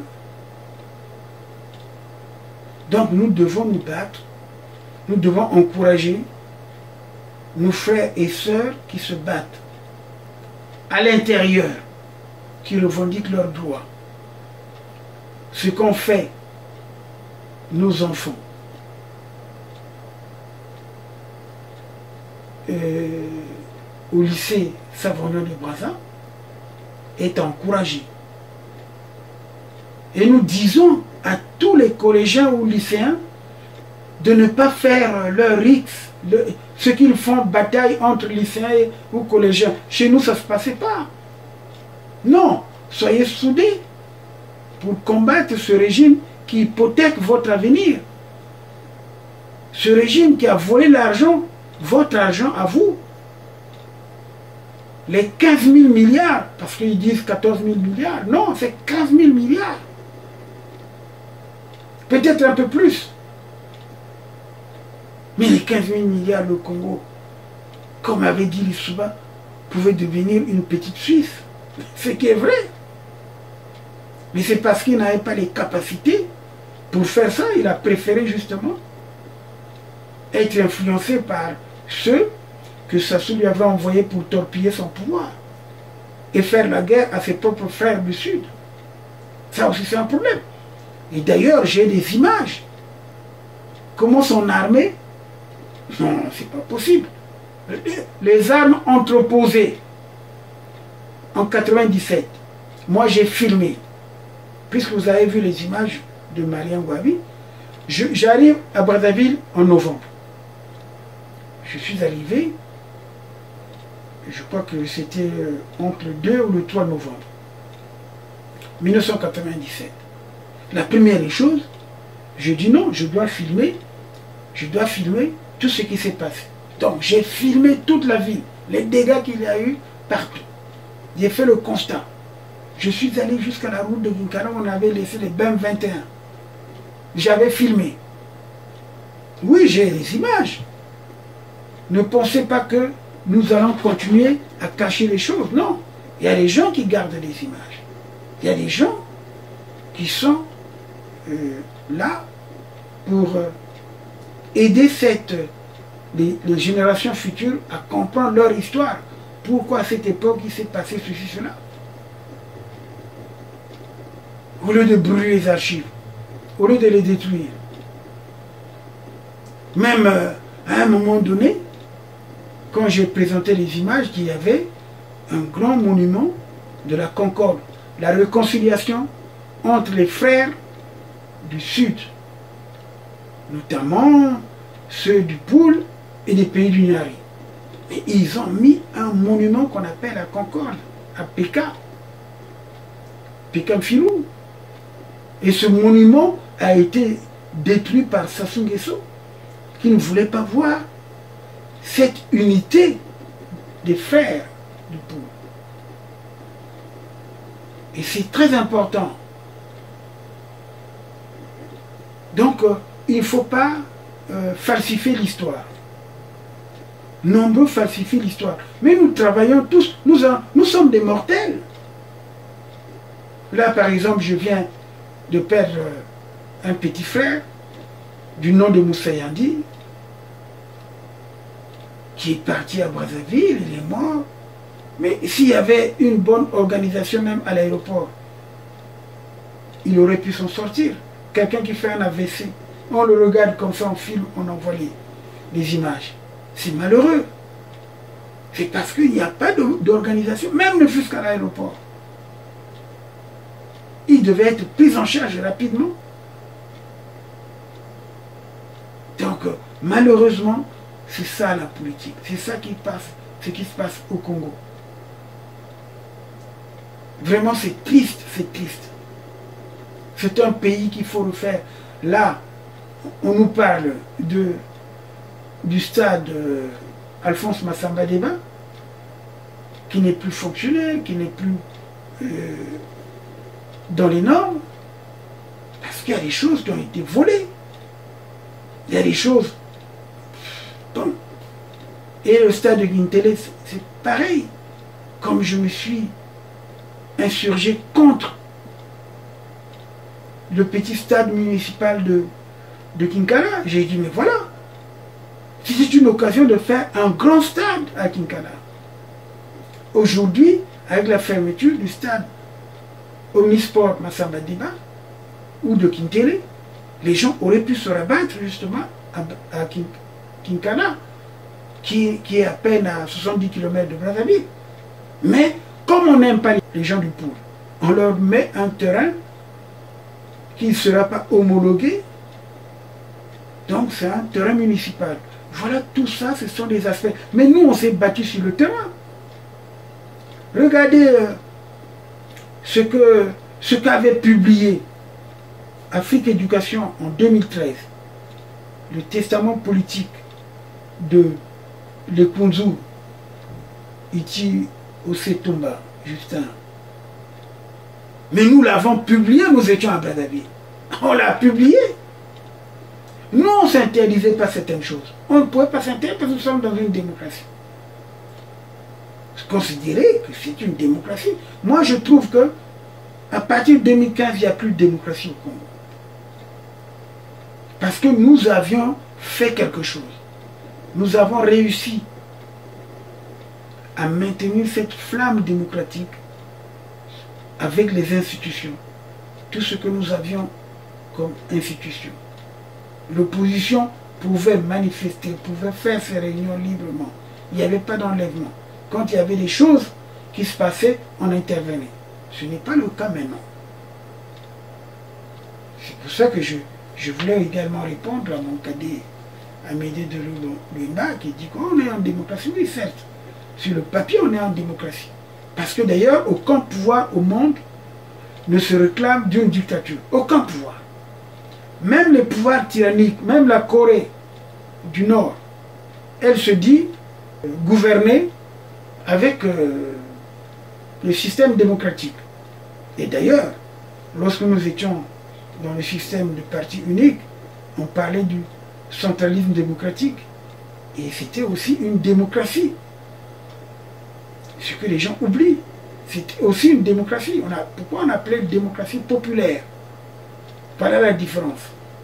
Donc nous devons nous battre, nous devons encourager nos frères et sœurs qui se battent à l'intérieur, qui revendiquent leurs droits. Ce qu'ont fait nos enfants. Au lycée Savonneau de Brazza est encouragé. Et nous disons à tous les collégiens ou lycéens de ne pas faire leur X, ce qu'ils font bataille entre lycéens ou collégiens. Chez nous, ça ne se passait pas. Non, soyez soudés pour combattre ce régime qui hypothèque votre avenir. Ce régime qui a volé l'argent, votre argent à vous. Les 15 000 milliards, parce qu'ils disent 14 000 milliards, non, c'est 15 000 milliards. Peut-être un peu plus. Mais les 15 000 milliards, le Congo, comme avait dit Lissouba, pouvait devenir une petite Suisse. Ce qui est vrai. Mais c'est parce qu'il n'avait pas les capacités pour faire ça. Il a préféré justement être influencé par ceux que Sassou lui avait envoyés pour torpiller son pouvoir et faire la guerre à ses propres frères du Sud. Ça aussi c'est un problème. Et d'ailleurs, j'ai des images. Comment son armée... Non, c'est pas possible. Les armes entreposées en 97. Moi, j'ai filmé. Puisque vous avez vu les images de Mariam Gouabi, j'arrive à Brazzaville en novembre. Je suis arrivé, je crois que c'était entre le 2 ou le 3 novembre 1997. La première des choses, je dis non, je dois filmer tout ce qui s'est passé. Donc j'ai filmé toute la ville, les dégâts qu'il y a eu partout. J'ai fait le constat. Je suis allé jusqu'à la route de Ginkana où on avait laissé les BEM 21. J'avais filmé. Oui, j'ai les images. Ne pensez pas que nous allons continuer à cacher les choses. Non. Il y a des gens qui gardent les images. Il y a des gens qui sont là pour aider les générations futures à comprendre leur histoire. Pourquoi à cette époque il s'est passé ceci, cela. Au lieu de brûler les archives, au lieu de les détruire. Même à un moment donné, quand j'ai présenté les images, il y avait un grand monument de la Concorde, la réconciliation entre les frères du Sud, notamment ceux du Poul et des pays du Niari. Mais ils ont mis un monument qu'on appelle la Concorde, à Pékin. Pékin Filou. Et ce monument a été détruit par Sassou Nguesso, qui ne voulait pas voir cette unité des frères du Poul. Et c'est très important. Donc, il ne faut pas falsifier l'histoire. Nombreux falsifient l'histoire. Mais nous travaillons tous, nous sommes des mortels. Là, par exemple, je viens de perdre un petit frère du nom de Moussa Yandi, qui est parti à Brazzaville, il est mort. Mais s'il y avait une bonne organisation même à l'aéroport, il aurait pu s'en sortir. Quelqu'un qui fait un AVC, on le regarde comme ça, on filme, on envoie les images. C'est malheureux. C'est parce qu'il n'y a pas d'organisation, même ne fût-ce qu'à l'aéroport. Il devait être pris en charge rapidement. Donc, malheureusement, c'est ça la politique. C'est ça qui passe, ce qui se passe au Congo. Vraiment, c'est triste, c'est triste. C'est un pays qu'il faut refaire. Là, on nous parle du stade Alphonse Massamba Deba, qui n'est plus fonctionnel, qui n'est plus dans les normes, parce qu'il y a des choses qui ont été volées. Il y a des choses... Bon. Et le stade de Guintele, c'est pareil. Comme je me suis insurgé contre le petit stade municipal de Kinkala, j'ai dit, mais voilà, si c'est une occasion de faire un grand stade à Kinkala. Aujourd'hui, avec la fermeture du stade Omnisport Massamba Deba ou de Kinkele, les gens auraient pu se rabattre justement à Kinkala, qui est à peine à 70 km de Brazzaville. Mais comme on n'aime pas les gens du Poul, on leur met un terrain qui ne sera pas homologué. Donc c'est un terrain municipal. Voilà, tout ça, ce sont des aspects. Mais nous, on s'est battu sur le terrain. Regardez ce qu'avait publié Afrique Éducation en 2013, le testament politique de Lekunzu Iti Osetomba, Justin. Mais nous l'avons publié, nous étions à Brazzaville. On l'a publié. Nous, on ne s'interdisait pas certaines choses. On ne pouvait pas s'interdire parce que nous sommes dans une démocratie. Considérer que c'est une démocratie. Moi, je trouve que à partir de 2015, il n'y a plus de démocratie au Congo. Parce que nous avions fait quelque chose. Nous avons réussi à maintenir cette flamme démocratique avec les institutions. Tout ce que nous avions comme institution. L'opposition pouvait manifester, pouvait faire ses réunions librement. Il n'y avait pas d'enlèvement. Quand il y avait des choses qui se passaient, on intervenait. Ce n'est pas le cas maintenant. C'est pour ça que je voulais également répondre à mon cadet Amédée de Louimba qui dit qu'on est en démocratie. Oui, certes. Sur le papier, on est en démocratie. Parce que d'ailleurs, aucun pouvoir au monde ne se réclame d'une dictature. Aucun pouvoir. Même les pouvoirs tyranniques, même la Corée du Nord, elle se dit gouverner avec le système démocratique. Et d'ailleurs, lorsque nous étions dans le système de parti unique, on parlait du centralisme démocratique. Et c'était aussi une démocratie. Ce que les gens oublient, c'est aussi une démocratie. Pourquoi on appelait démocratie populaire? Voilà la différence.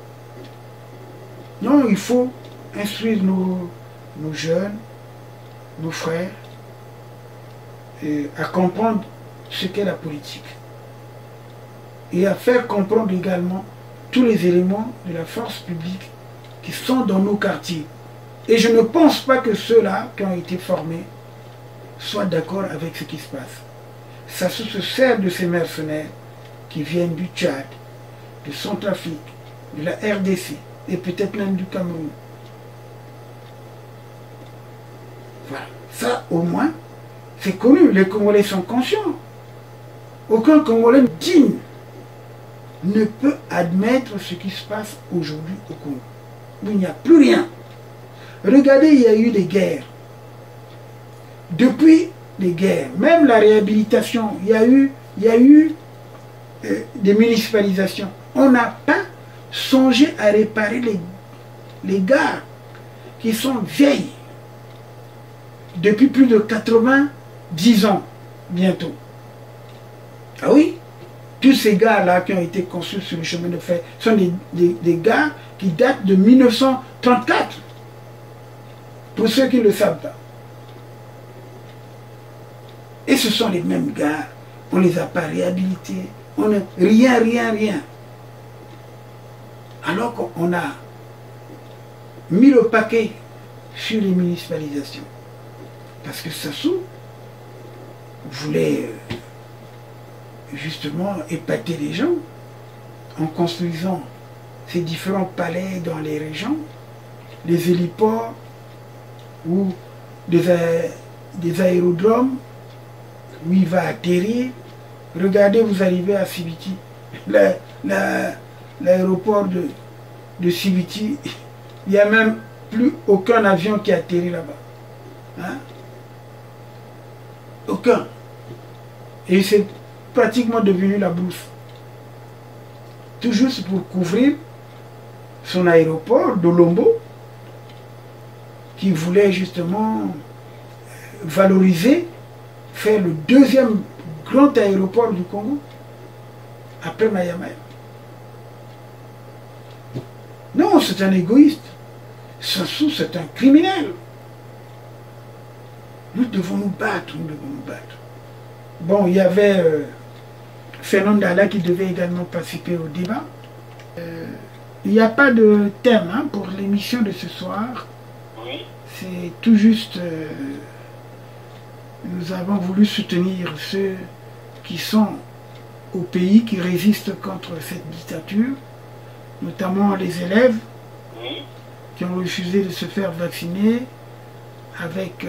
Non, il faut instruire nos jeunes, nos frères, à comprendre ce qu'est la politique. Et à faire comprendre également tous les éléments de la force publique qui sont dans nos quartiers. Et je ne pense pas que ceux-là qui ont été formés soient d'accord avec ce qui se passe. Ça se sert de ces mercenaires qui viennent du Tchad, de Centrafrique, de la RDC et peut-être même du Cameroun. Voilà. Ça, au moins, c'est connu. Les Congolais sont conscients. Aucun Congolais digne ne peut admettre ce qui se passe aujourd'hui au Congo. Il n'y a plus rien. Regardez, il y a eu des guerres. Depuis les guerres, même la réhabilitation, il y a eu des municipalisations. On n'a pas songé à réparer les gares qui sont vieilles depuis plus de 90 ans bientôt. Ah oui, tous ces gares-là qui ont été construits sur le chemin de fer sont des gares qui datent de 1934. Pour ceux qui ne le savent pas. Et ce sont les mêmes gares. On ne les a pas réhabilités. On n'a rien. Alors qu'on a mis le paquet sur les municipalisations. Parce que Sassou voulait justement épater les gens en construisant ces différents palais dans les régions, les héliports ou des aérodromes où il va atterrir. Regardez, vous arrivez à Sibiti, l'aéroport de Sibiti, il n'y a même plus aucun avion qui atterrit là-bas. Hein? Aucun. Et c'est pratiquement devenu la brousse. Tout juste pour couvrir son aéroport de Lombo, qui voulait justement valoriser, faire le deuxième grand aéroport du Congo, après Mayamaya. Non, c'est un égoïste. Sassou, c'est un criminel. Nous devons nous battre, Bon, il y avait Fernand Dala qui devait également participer au débat. Il n'y a pas de thème pour l'émission de ce soir. Oui. C'est tout juste... nous avons voulu soutenir ceux qui sont au pays, qui résistent contre cette dictature, notamment les élèves qui ont refusé de se faire vacciner avec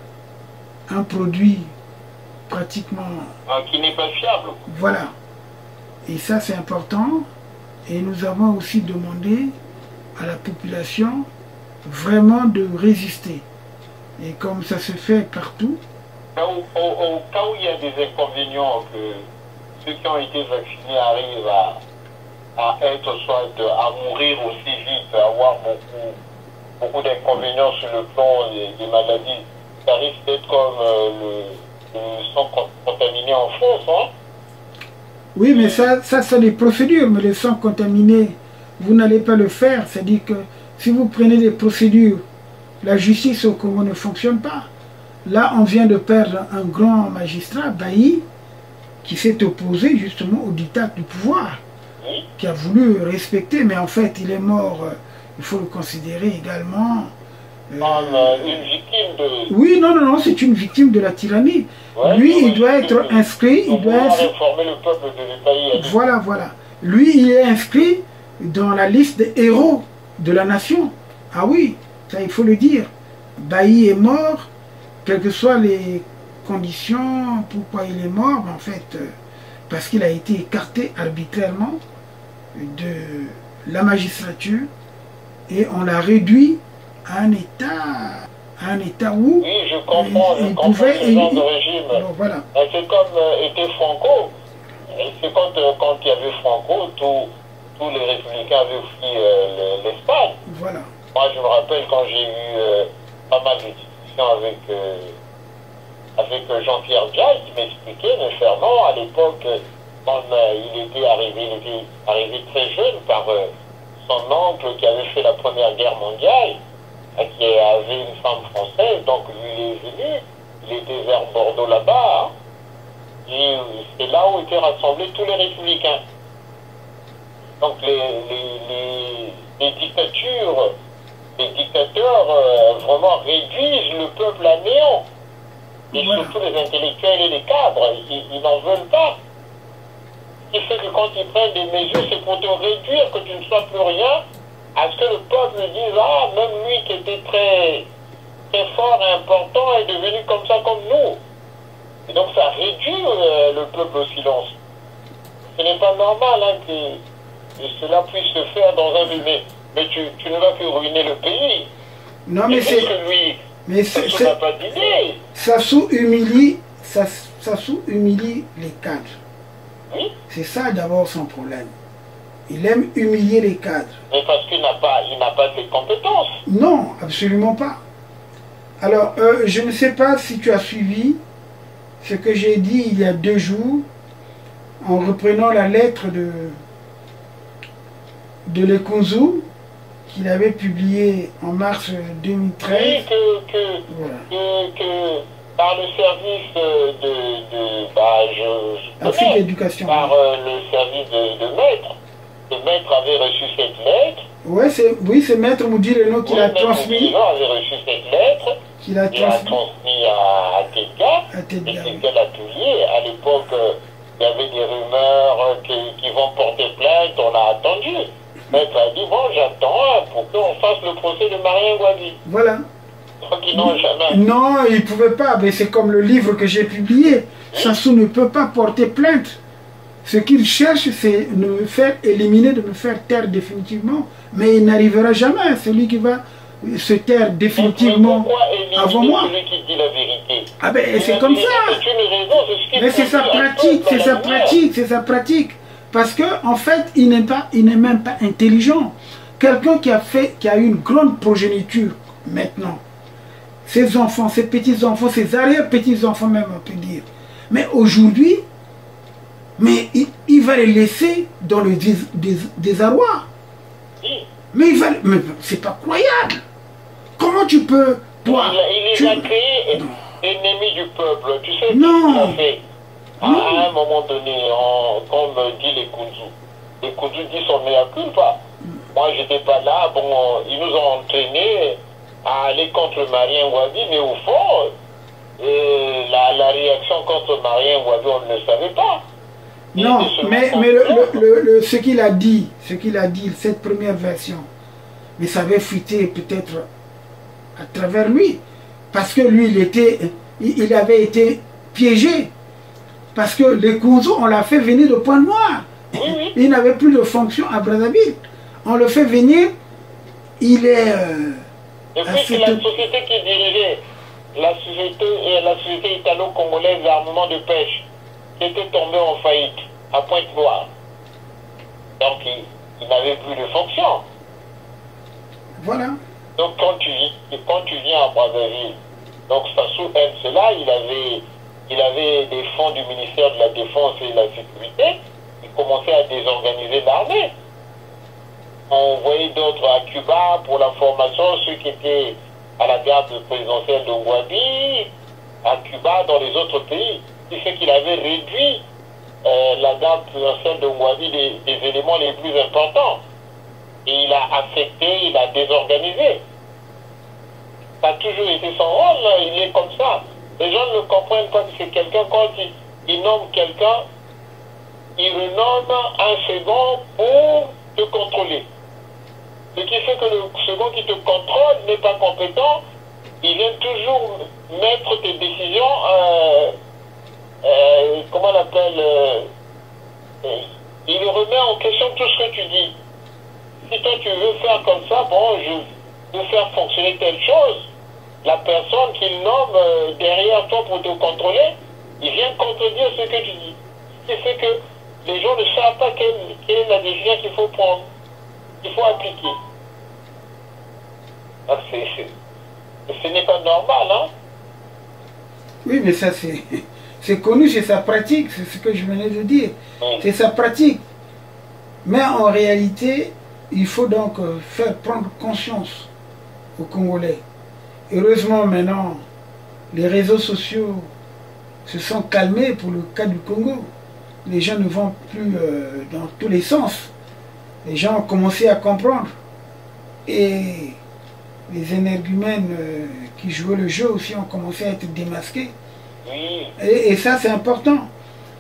un produit pratiquement... qui n'est pas fiable. Voilà. Et ça, c'est important. Et nous avons aussi demandé à la population vraiment de résister. Et comme ça se fait partout, Au cas où il y a des inconvénients, que ceux qui ont été vaccinés arrivent à être soit à mourir aussi vite, à avoir beaucoup d'inconvénients sur le plan des maladies, ça risque d'être comme le sang contaminé en France. Hein? Oui, mais ça c'est des procédures, mais le sang contaminé, vous n'allez pas le faire. C'est-à-dire que si vous prenez des procédures, la justice au Congo ne fonctionne pas. Là, on vient de perdre un grand magistrat, Bailly, qui s'est opposé justement au diktat du pouvoir, qui a voulu respecter, mais en fait, il est mort, il faut le considérer également... une victime de... Oui, non, c'est une victime de la tyrannie. Ouais, lui, il doit être inscrit... Il doit informer le peuple de l'État. Voilà. Lui, il est inscrit dans la liste des héros de la nation. Ah oui, ça, il faut le dire. Bailly est mort, quelles que soient les conditions, pourquoi il est mort, en fait, parce qu'il a été écarté arbitrairement de la magistrature et on l'a réduit à un état où oui, je comprends, il pouvait... ce genre de régime. Alors, voilà. C'est comme était Franco. C'est quand il y avait Franco, tous les républicains avaient fui l'Espagne. Voilà. Moi, je me rappelle quand j'ai eu pas mal de discussions avec Jean-Pierre Diaye, qui m'expliquait, mais Fernand, à l'époque, quand il était arrivé très jeune par son oncle qui avait fait la Première Guerre mondiale, qui avait une femme française, donc lui il est venu, il était vers Bordeaux là-bas, hein, et c'est là où étaient rassemblés tous les républicains. Donc les dictatures, les dictateurs vraiment réduisent le peuple à néant. Et voilà. Surtout les intellectuels et les cadres, ils n'en veulent pas. qui fait que quand ils prennent des mesures, c'est pour te réduire, que tu ne sois plus rien, à ce que le peuple dise, ah, même lui qui était très, très fort et important est devenu comme ça, comme nous. Et donc ça réduit le peuple au silence. Ce n'est pas normal hein, que cela puisse se faire dans un but, mais tu ne vas que ruiner le pays. Non, mais c'est... Mais ça n'a pas d'idée. Sassou humilie les cadres. Oui. C'est ça d'abord son problème. Il aime humilier les cadres. Mais parce qu'il n'a pas cette compétence. Non, absolument pas. Alors, je ne sais pas si tu as suivi ce que j'ai dit il y a 2 jours, en reprenant la lettre de Lekunzu, qu'il avait publiée en mars 2013. Oui, que par le service Afrique d'éducation. Par le service de maître. Le maître avait reçu cette lettre. Oui, c'est maître Moudileno qui l'a transmis. Moudileno avait reçu cette lettre. Qu'il a transmis à Tedga. Tedga l'a publié. À l'époque, il y avait des rumeurs qui vont porter plainte. On a attendu. Le maître a dit, bon, j'attends pour qu'on fasse le procès de Marien Ngouabi. Voilà. Donc, ils n'ont jamais... Non, il ne pouvait pas. Mais c'est comme le livre que j'ai publié. Sassou ne peut pas porter plainte. Ce qu'il cherche, c'est de me faire éliminer, de me faire taire définitivement. Mais il n'arrivera jamais. Celui qui va se taire définitivement avant moi. Celui qui dit la vérité. Ah ben c'est comme ça. Mais c'est sa pratique, c'est sa pratique, c'est sa pratique. Parce que en fait, il n'est même pas intelligent. Quelqu'un qui a eu une grande progéniture maintenant. Ses enfants, ses petits-enfants, ses arrière-petits-enfants même, on peut dire. Mais aujourd'hui, mais il va les laisser dans le désarroi. Mais c'est pas croyable. Comment tu peux, toi... Il les a créés ennemis du peuple. Tu sais ce qu'il a fait. À un moment donné, comme dit les Koudou dit son mea culpa. Moi, j'étais pas là. Bon, ils nous ont entraînés à aller contre Marien Ngouabi, mais au fond, la réaction contre Marien Ngouabi, on ne le savait pas. Non, mais ce qu'il a dit, cette première version, mais ça avait fuité peut-être à travers lui. Parce que lui, il avait été piégé. Parce que les Kounzou, on l'a fait venir de Pointe-Noire. Oui. Il n'avait plus de fonction à Brazzaville. On le fait venir, il est... Et puis c'est la société qui dirigeait, la société italo-congolaise d'armement de pêche, qui était tombée en faillite à Pointe-Noire. Donc il n'avait plus de fonction. Voilà. Donc quand tu viens à Brazzaville, donc Sassou aime cela, il avait des fonds du ministère de la Défense et de la Sécurité, il commençait à désorganiser l'armée. On voyait d'autres à Cuba pour la formation, ceux qui étaient à la garde présidentielle de Ngouabi, à Cuba, dans les autres pays. Ce qui fait qu'il avait réduit la garde présidentielle de Ngouabi des éléments les plus importants. Et il a affecté, il a désorganisé. Ça a toujours été son rôle, il est comme ça. Les gens ne comprennent pas que c'est quelqu'un, quand il nomme quelqu'un, il renomme un second pour te contrôler. Ce qui fait que le second qui te contrôle n'est pas compétent, il vient toujours mettre tes décisions, comment on appelle, il remet en question tout ce que tu dis. Si toi tu veux faire comme ça, bon, je veux faire fonctionner telle chose, la personne qu'il nomme derrière toi pour te contrôler, il vient contredire ce que tu dis. Ce qui fait que les gens ne savent pas quelle est la décision qu'il faut prendre, qu'il faut appliquer. Ce n'est pas normal, hein? Oui, mais ça c'est connu, c'est sa pratique, c'est ce que je venais de dire. Oui. C'est sa pratique. Mais en réalité, il faut donc faire prendre conscience aux Congolais. Heureusement, maintenant, les réseaux sociaux se sont calmés pour le cas du Congo. Les gens ne vont plus dans tous les sens. Les gens ont commencé à comprendre. Et les énergumènes qui jouaient le jeu aussi ont commencé à être démasqués. Oui. Et ça, c'est important.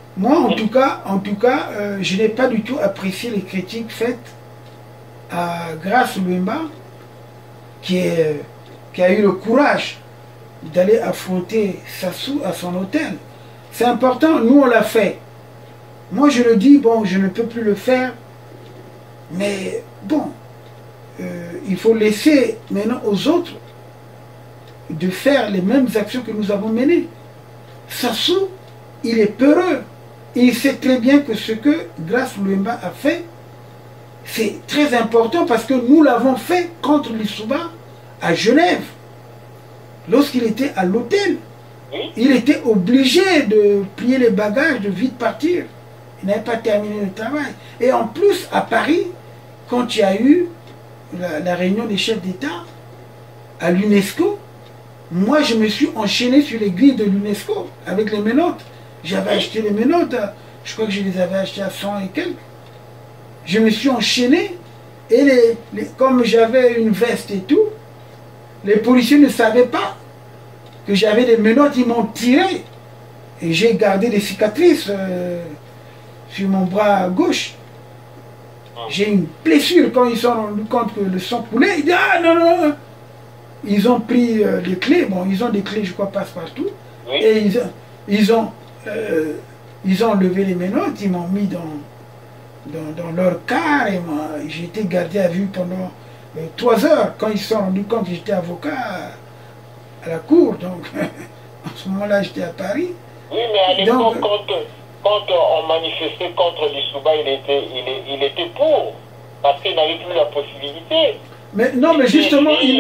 Moi, en tout cas, je n'ai pas du tout apprécié les critiques faites à Grace Luemba, qui a eu le courage d'aller affronter Sassou à son hôtel. C'est important, nous on l'a fait. Moi je le dis, bon, je ne peux plus le faire, mais bon, il faut laisser maintenant aux autres de faire les mêmes actions que nous avons menées. Sassou, il est peureux. Il sait très bien que ce que Grace Luemba a fait, c'est très important parce que nous l'avons fait contre Lissouba à Genève. Lorsqu'il était à l'hôtel, il était obligé de plier les bagages, de vite partir. Il n'avait pas terminé le travail. Et en plus, à Paris, quand il y a eu la réunion des chefs d'État à l'UNESCO, moi je me suis enchaîné sur les grilles de l'UNESCO avec les menottes. J'avais acheté les menottes, je crois que je les avais achetées à 100 et quelques. Je me suis enchaîné et comme j'avais une veste et tout, les policiers ne savaient pas que j'avais des menottes, ils m'ont tiré. Et j'ai gardé des cicatrices sur mon bras gauche. J'ai une blessure. Quand ils se sont rendus compte que le sang coulait, ils disent « Ah non, non, non !» Ils ont pris les clés. Bon, ils ont des clés, je crois, passe-partout. Oui. Et ils ont levé les menottes, ils m'ont mis dans leur car. Et j'ai été gardé à vue pendant 3 heures. Quand ils se sont rendus compte que j'étais avocat à la cour. Donc, en ce moment-là, j'étais à Paris. Oui, mais à l'époque, quand on manifestait contre Lissouba, il était pour, parce qu'il n'avait plus la possibilité. Mais non, mais justement, il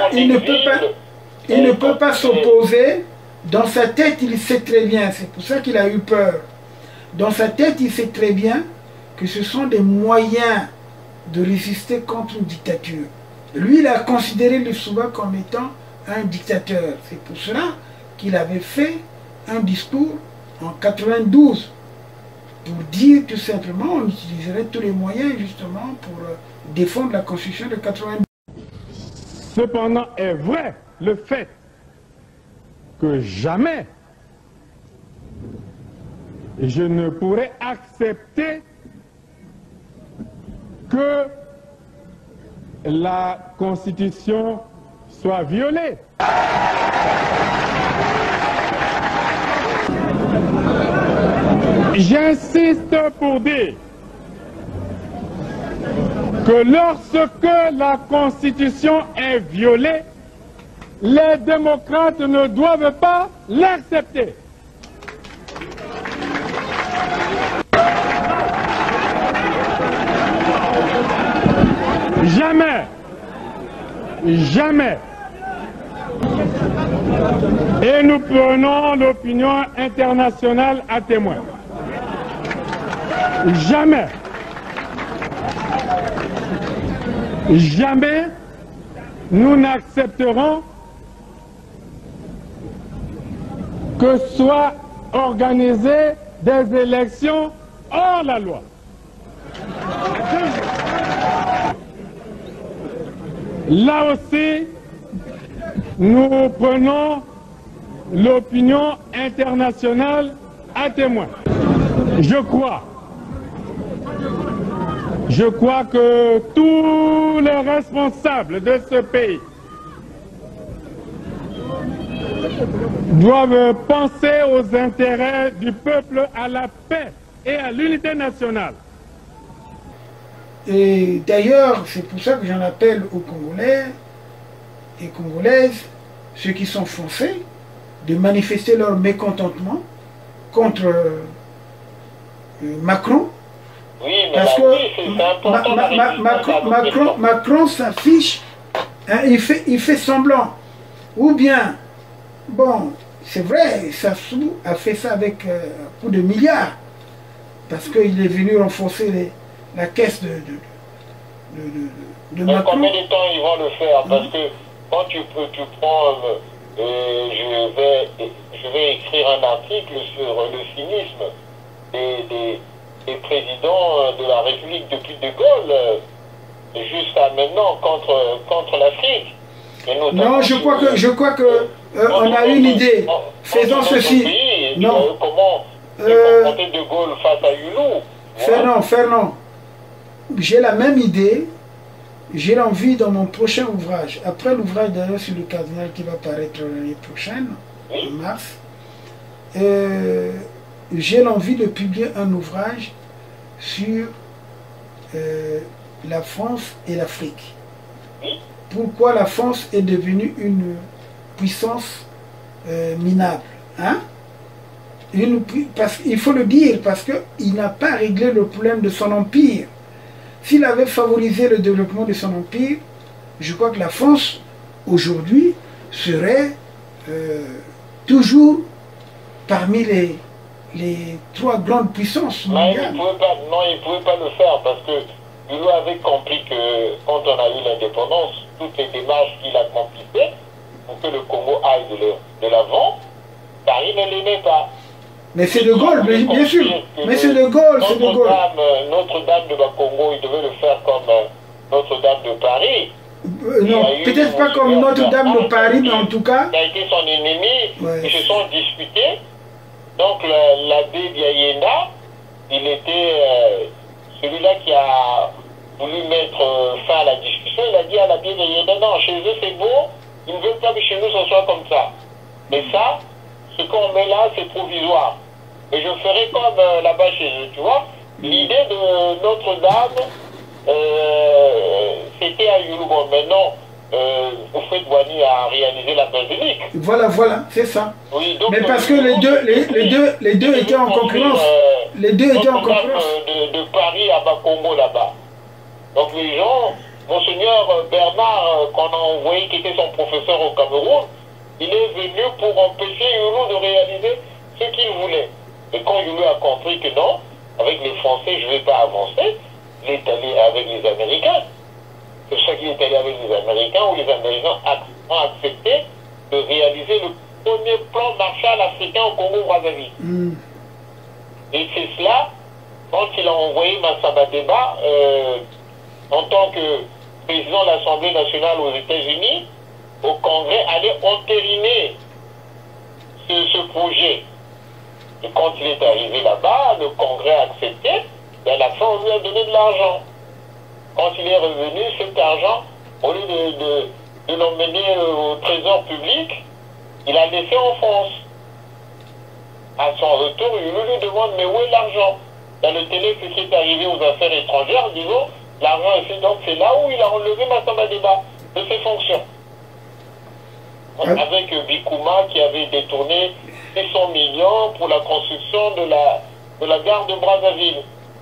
ne peut pas s'opposer. Dans sa tête, il sait très bien, c'est pour ça qu'il a eu peur. Dans sa tête, il sait très bien que ce sont des moyens de résister contre une dictature. Lui, il a considéré Lissouba comme étant un dictateur. C'est pour cela qu'il avait fait un discours en 92 pour dire tout simplement on utiliserait tous les moyens justement pour défendre la constitution de 92. Cependant est vrai le fait que jamais je ne pourrais accepter que la Constitution soit violée. J'insiste pour dire que lorsque la Constitution est violée, les démocrates ne doivent pas l'accepter. Jamais, jamais. Et nous prenons l'opinion internationale à témoin. Jamais, jamais nous n'accepterons que soient organisées des élections hors la loi. Là aussi, nous prenons l'opinion internationale à témoin. Je crois que tous les responsables de ce pays doivent penser aux intérêts du peuple, à la paix et à l'unité nationale. Et d'ailleurs, c'est pour ça que j'en appelle aux Congolais et Congolaises, ceux qui sont français, de manifester leur mécontentement contre Macron. Oui, mais parce que Macron s'affiche, hein, il fait semblant. Ou bien, bon, c'est vrai, Sassou a fait ça avec un coup de milliards, parce qu'il est venu renforcer la caisse de Macron. Combien de temps ils vont le faire? Parce que quand tu prends, je vais écrire un article sur le cynisme des présidents de la République depuis De Gaulle jusqu'à maintenant contre l'Afrique. Non, je crois que on a une idée. Faisons ceci. Non. confronter De Gaulle face à Yulu. Fernand, j'ai la même idée. J'ai l'envie dans mon prochain ouvrage, après l'ouvrage d'ailleurs sur le cardinal qui va paraître l'année prochaine, en mars, j'ai l'envie de publier un ouvrage sur la France et l'Afrique. Pourquoi la France est devenue une puissance minable, hein? Il faut le dire, parce qu'il n'a pas réglé le problème de son empire. S'il avait favorisé le développement de son empire, je crois que la France, aujourd'hui, serait toujours parmi les 3 grandes puissances mondiales. Non, il ne pouvait pas le faire, parce que Yulu avait compris que quand on a eu l'indépendance, toutes les démarches qu'il accomplissait pour que le Congo aille de l'avant, Paris ne l'aimait pas. Mais c'est De Gaulle, bien sûr. Mais c'est De Gaulle, c'est De Gaulle. Notre-Dame de Bakongo, il devait le faire comme Notre-Dame de Paris. Non, peut-être pas comme Notre-Dame de Paris, mais en tout cas... Il a été son ennemi, ils se sont disputés. Donc l'abbé Biayenda, il était celui-là qui a voulu mettre fin à la discussion. Il a dit à l'abbé Biayenda, non, chez eux c'est beau, ils ne veulent pas que chez nous ce soit comme ça. Mais ça, ce qu'on met là, c'est provisoire. Et je ferai comme là-bas chez eux, tu vois. L'idée de Notre-Dame, c'était à Yulu. Maintenant, Houphouët-Boigny a réalisé la basilique. Voilà, c'est ça. Oui, donc, mais parce que les deux étaient en concurrence. Les deux étaient en concurrence. De Paris à Bakongo là-bas. Donc les gens, Monseigneur Bernard, qu'on a envoyé, qui était son professeur au Cameroun, il est venu pour empêcher Yulu de réaliser ce qu'il voulait. Et quand Yulu a compris que non, avec les Français, je ne vais pas avancer, il est allé avec les Américains. C'est pour ça qu'il est allé avec les Américains, où les Américains ont accepté de réaliser le premier plan Marshall africain au Congo-Brazzaville. Et c'est cela, quand il a envoyé Massamba Deba, en tant que président de l'Assemblée nationale aux États-Unis, au Congrès, allait entériner ce projet. Et quand il est arrivé là-bas, le Congrès a accepté, et à la fin, on lui a donné de l'argent. Quand il est revenu, cet argent, au lieu de l'emmener au trésor public, il a laissé en France. À son retour, il lui demande, mais où est l'argent? Dans le télé, ce qui est arrivé aux affaires étrangères, disons, l'argent est fait. Donc c'est là où il a enlevé Massamba Deba de ses fonctions. Avec Bikouma qui avait détourné 600 millions pour la construction de la gare de Brazzaville.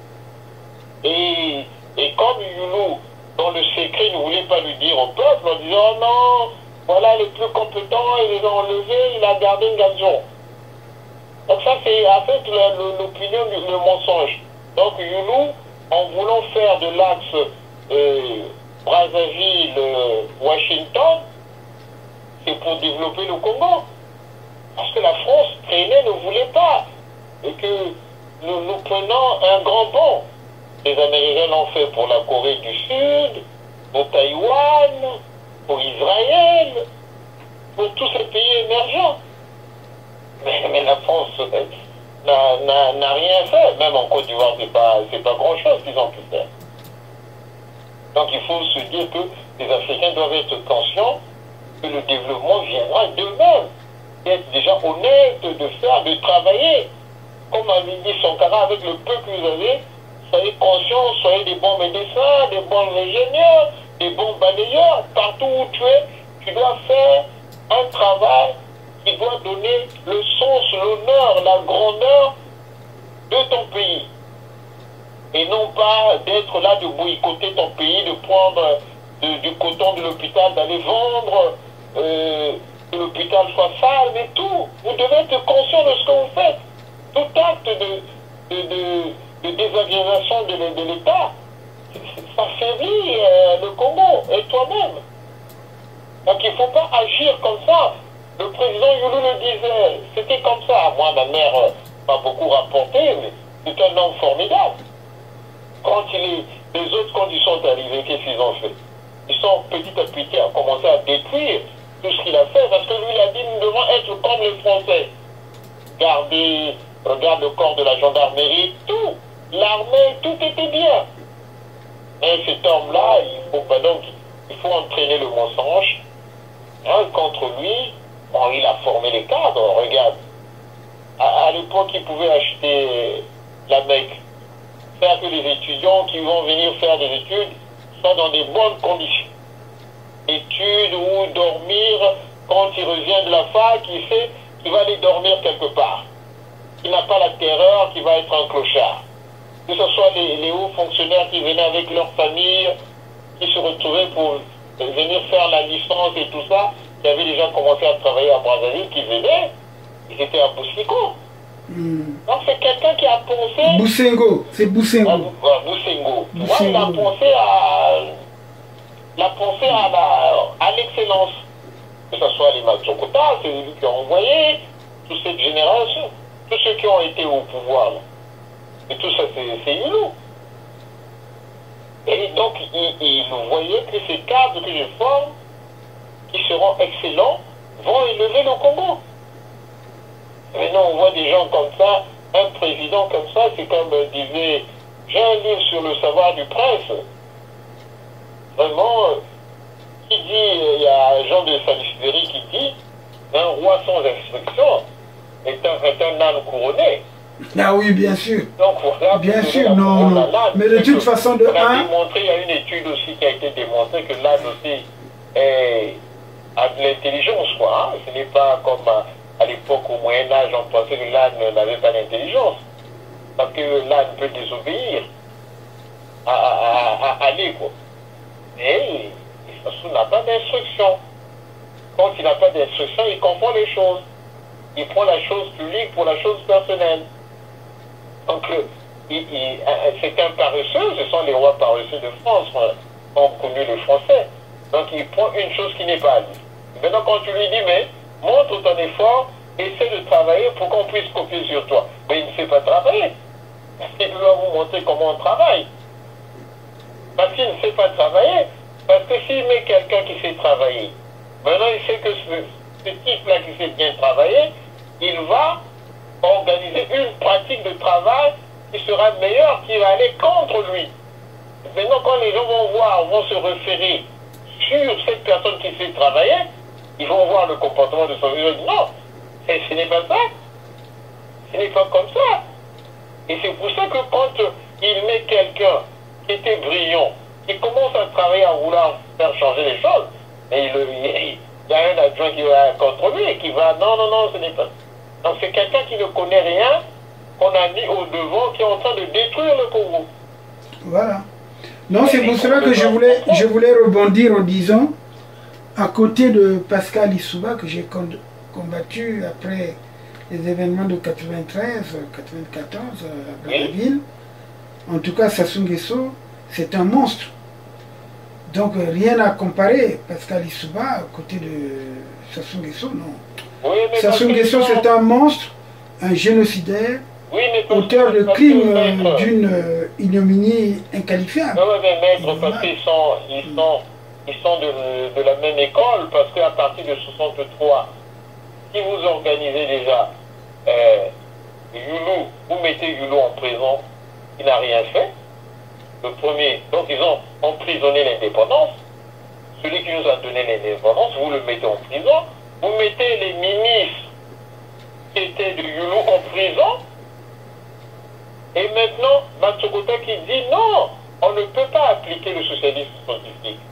Et comme Yulu, dans le secret, ne voulait pas lui dire au peuple, en disant oh non, voilà les plus compétents, il les a enlevés, il a gardé une gazon. Donc ça c'est en fait l'opinion, le mensonge. Donc Yulu, en voulant faire de l'axe Brazzaville-Washington, c'est pour développer le Congo. Parce que la France traînait, ne voulait pas. Et que nous prenons un grand bond. Les Américains l'ont fait pour la Corée du Sud, pour Taïwan, pour Israël, pour tous ces pays émergents. Mais la France n'a rien fait. Même en Côte d'Ivoire, c'est pas grand-chose qu'ils ont pu faire. Donc il faut se dire que les Africains doivent être conscients que le développement viendra d'eux-mêmes. Être déjà honnête de travailler. Comme avait dit Sankara, avec le peu que vous avez, soyez conscients, soyez des bons médecins, des bons ingénieurs, des bons balayeurs. Partout où tu es, tu dois faire un travail qui doit donner le sens, l'honneur, la grandeur de ton pays. Et non pas d'être là de boycotter ton pays, de prendre du coton de l'hôpital, d'aller vendre, que l'hôpital soit sale, mais tout. Vous devez être conscient de ce que vous faites. Tout acte de désagréation de l'État, ça affaiblit le Congo et toi-même. Donc il ne faut pas agir comme ça. Le président Yulu le disait, c'était comme ça. Moi, ma mère m'a beaucoup rapporté, mais c'est un homme formidable. Quand les autres, quand ils sont arrivés, qu'est-ce qu'ils ont fait? Ils sont petit à petit à commencer à détruire tout ce qu'il a fait, parce que lui, il a dit, nous devons être comme les Français. Garder regarde le corps de la gendarmerie, tout, l'armée, tout était bien. Mais cet homme-là, il faut entraîner le mensonge contre lui. Bon, il a formé les cadres, regarde. À l'époque, il pouvait acheter la Mecque, faire que les étudiants qui vont venir faire des études soient dans des bonnes conditions. Études ou dormir, quand il revient de la fac, il sait qu'il va aller dormir quelque part. Il n'a pas la terreur qu'il va être un clochard. Que ce soit les hauts fonctionnaires qui venaient avec leur famille, qui se retrouvaient pour venir faire la licence et tout ça, qui avaient déjà commencé à travailler à Brazzaville, qui venaient, ils étaient à Boussiko. Donc c'est quelqu'un qui a pensé... Boussengo, c'est Boussengo. Boussengo. Tu vois, il a pensé à l'excellence. Que ce soit les Matsokota, c'est lui qui a envoyé, toute cette génération, tous ceux qui ont été au pouvoir. Là. Et tout ça, c'est Yulu. Et donc, il voyait que ces cadres que je forme, qui seront excellents, vont élever le Congo. Maintenant, on voit des gens comme ça, un président comme ça, c'est comme disait, j'ai un livre sur le savoir du prince. Vraiment, qui dit, il y a Jean de Salisbury qui dit, un roi sans instruction est un âne couronné. Ah oui, bien sûr. Donc voilà, bien sûr, non. Mais de toute façon, il y a une étude aussi qui a été démontrée que l'âne aussi a de l'intelligence, quoi. Hein. Ce n'est pas comme à l'époque au Moyen-Âge, on pensait que l'âne n'avait pas d'intelligence. Parce que l'âne peut désobéir à aller, quoi. Mais il n'a pas d'instruction. Quand il n'a pas d'instruction, il confond les choses. Il prend la chose publique pour la chose personnelle. Donc, c'est un paresseux, ce sont les rois paresseux de France, ont connu les Français. Donc, il prend une chose qui n'est pas à lui. Maintenant, quand tu lui dis, mais montre ton effort, essaie de travailler pour qu'on puisse copier sur toi. Mais il ne sait pas travailler. Il doit vous montrer comment on travaille. Parce qu'il ne sait pas travailler. Parce que s'il met quelqu'un qui sait travailler, maintenant il sait que ce type-là qui sait bien travailler, il va organiser une pratique de travail qui sera meilleure, qui va aller contre lui. Maintenant, quand les gens vont se référer sur cette personne qui sait travailler, ils vont voir le comportement de son village. Non, ce n'est pas ça. Ce n'est pas comme ça. Et c'est pour ça que quand il met quelqu'un qui était brillant, qui commence à travailler à vouloir faire changer les choses, et il y a un adjoint qui va contre lui et qui va, non, ce n'est pas ça. Donc c'est quelqu'un qui ne connaît rien, qu'on a mis au devant, qui est en train de détruire le Congo. Voilà. Non, c'est pour cela que je voulais rebondir en disant, à côté de Pascal Lissouba, que j'ai combattu après les événements de 93, 94 à Brazzaville, en tout cas Sassou Nguesso, c'est un monstre. Donc rien à comparer, Pascal Lissouba, à côté de Sassou Nguesso, non. Oui, Sassou Nguesso, c'est un monstre, un génocidaire, auteur de crimes d'une ignominie inqualifiable. Oui, mais maître, parce qu'ils sont de la même école, parce qu'à partir de 63, si vous organisez déjà Yulu, vous mettez Yulu en prison, il n'a rien fait. Le premier, donc ils ont emprisonné l'indépendance. Celui qui nous a donné l'indépendance, vous le mettez en prison. Vous mettez les ministres qui étaient de Yulu en prison. Et maintenant, Matsokota qui dit non, on ne peut pas appliquer le socialisme scientifique.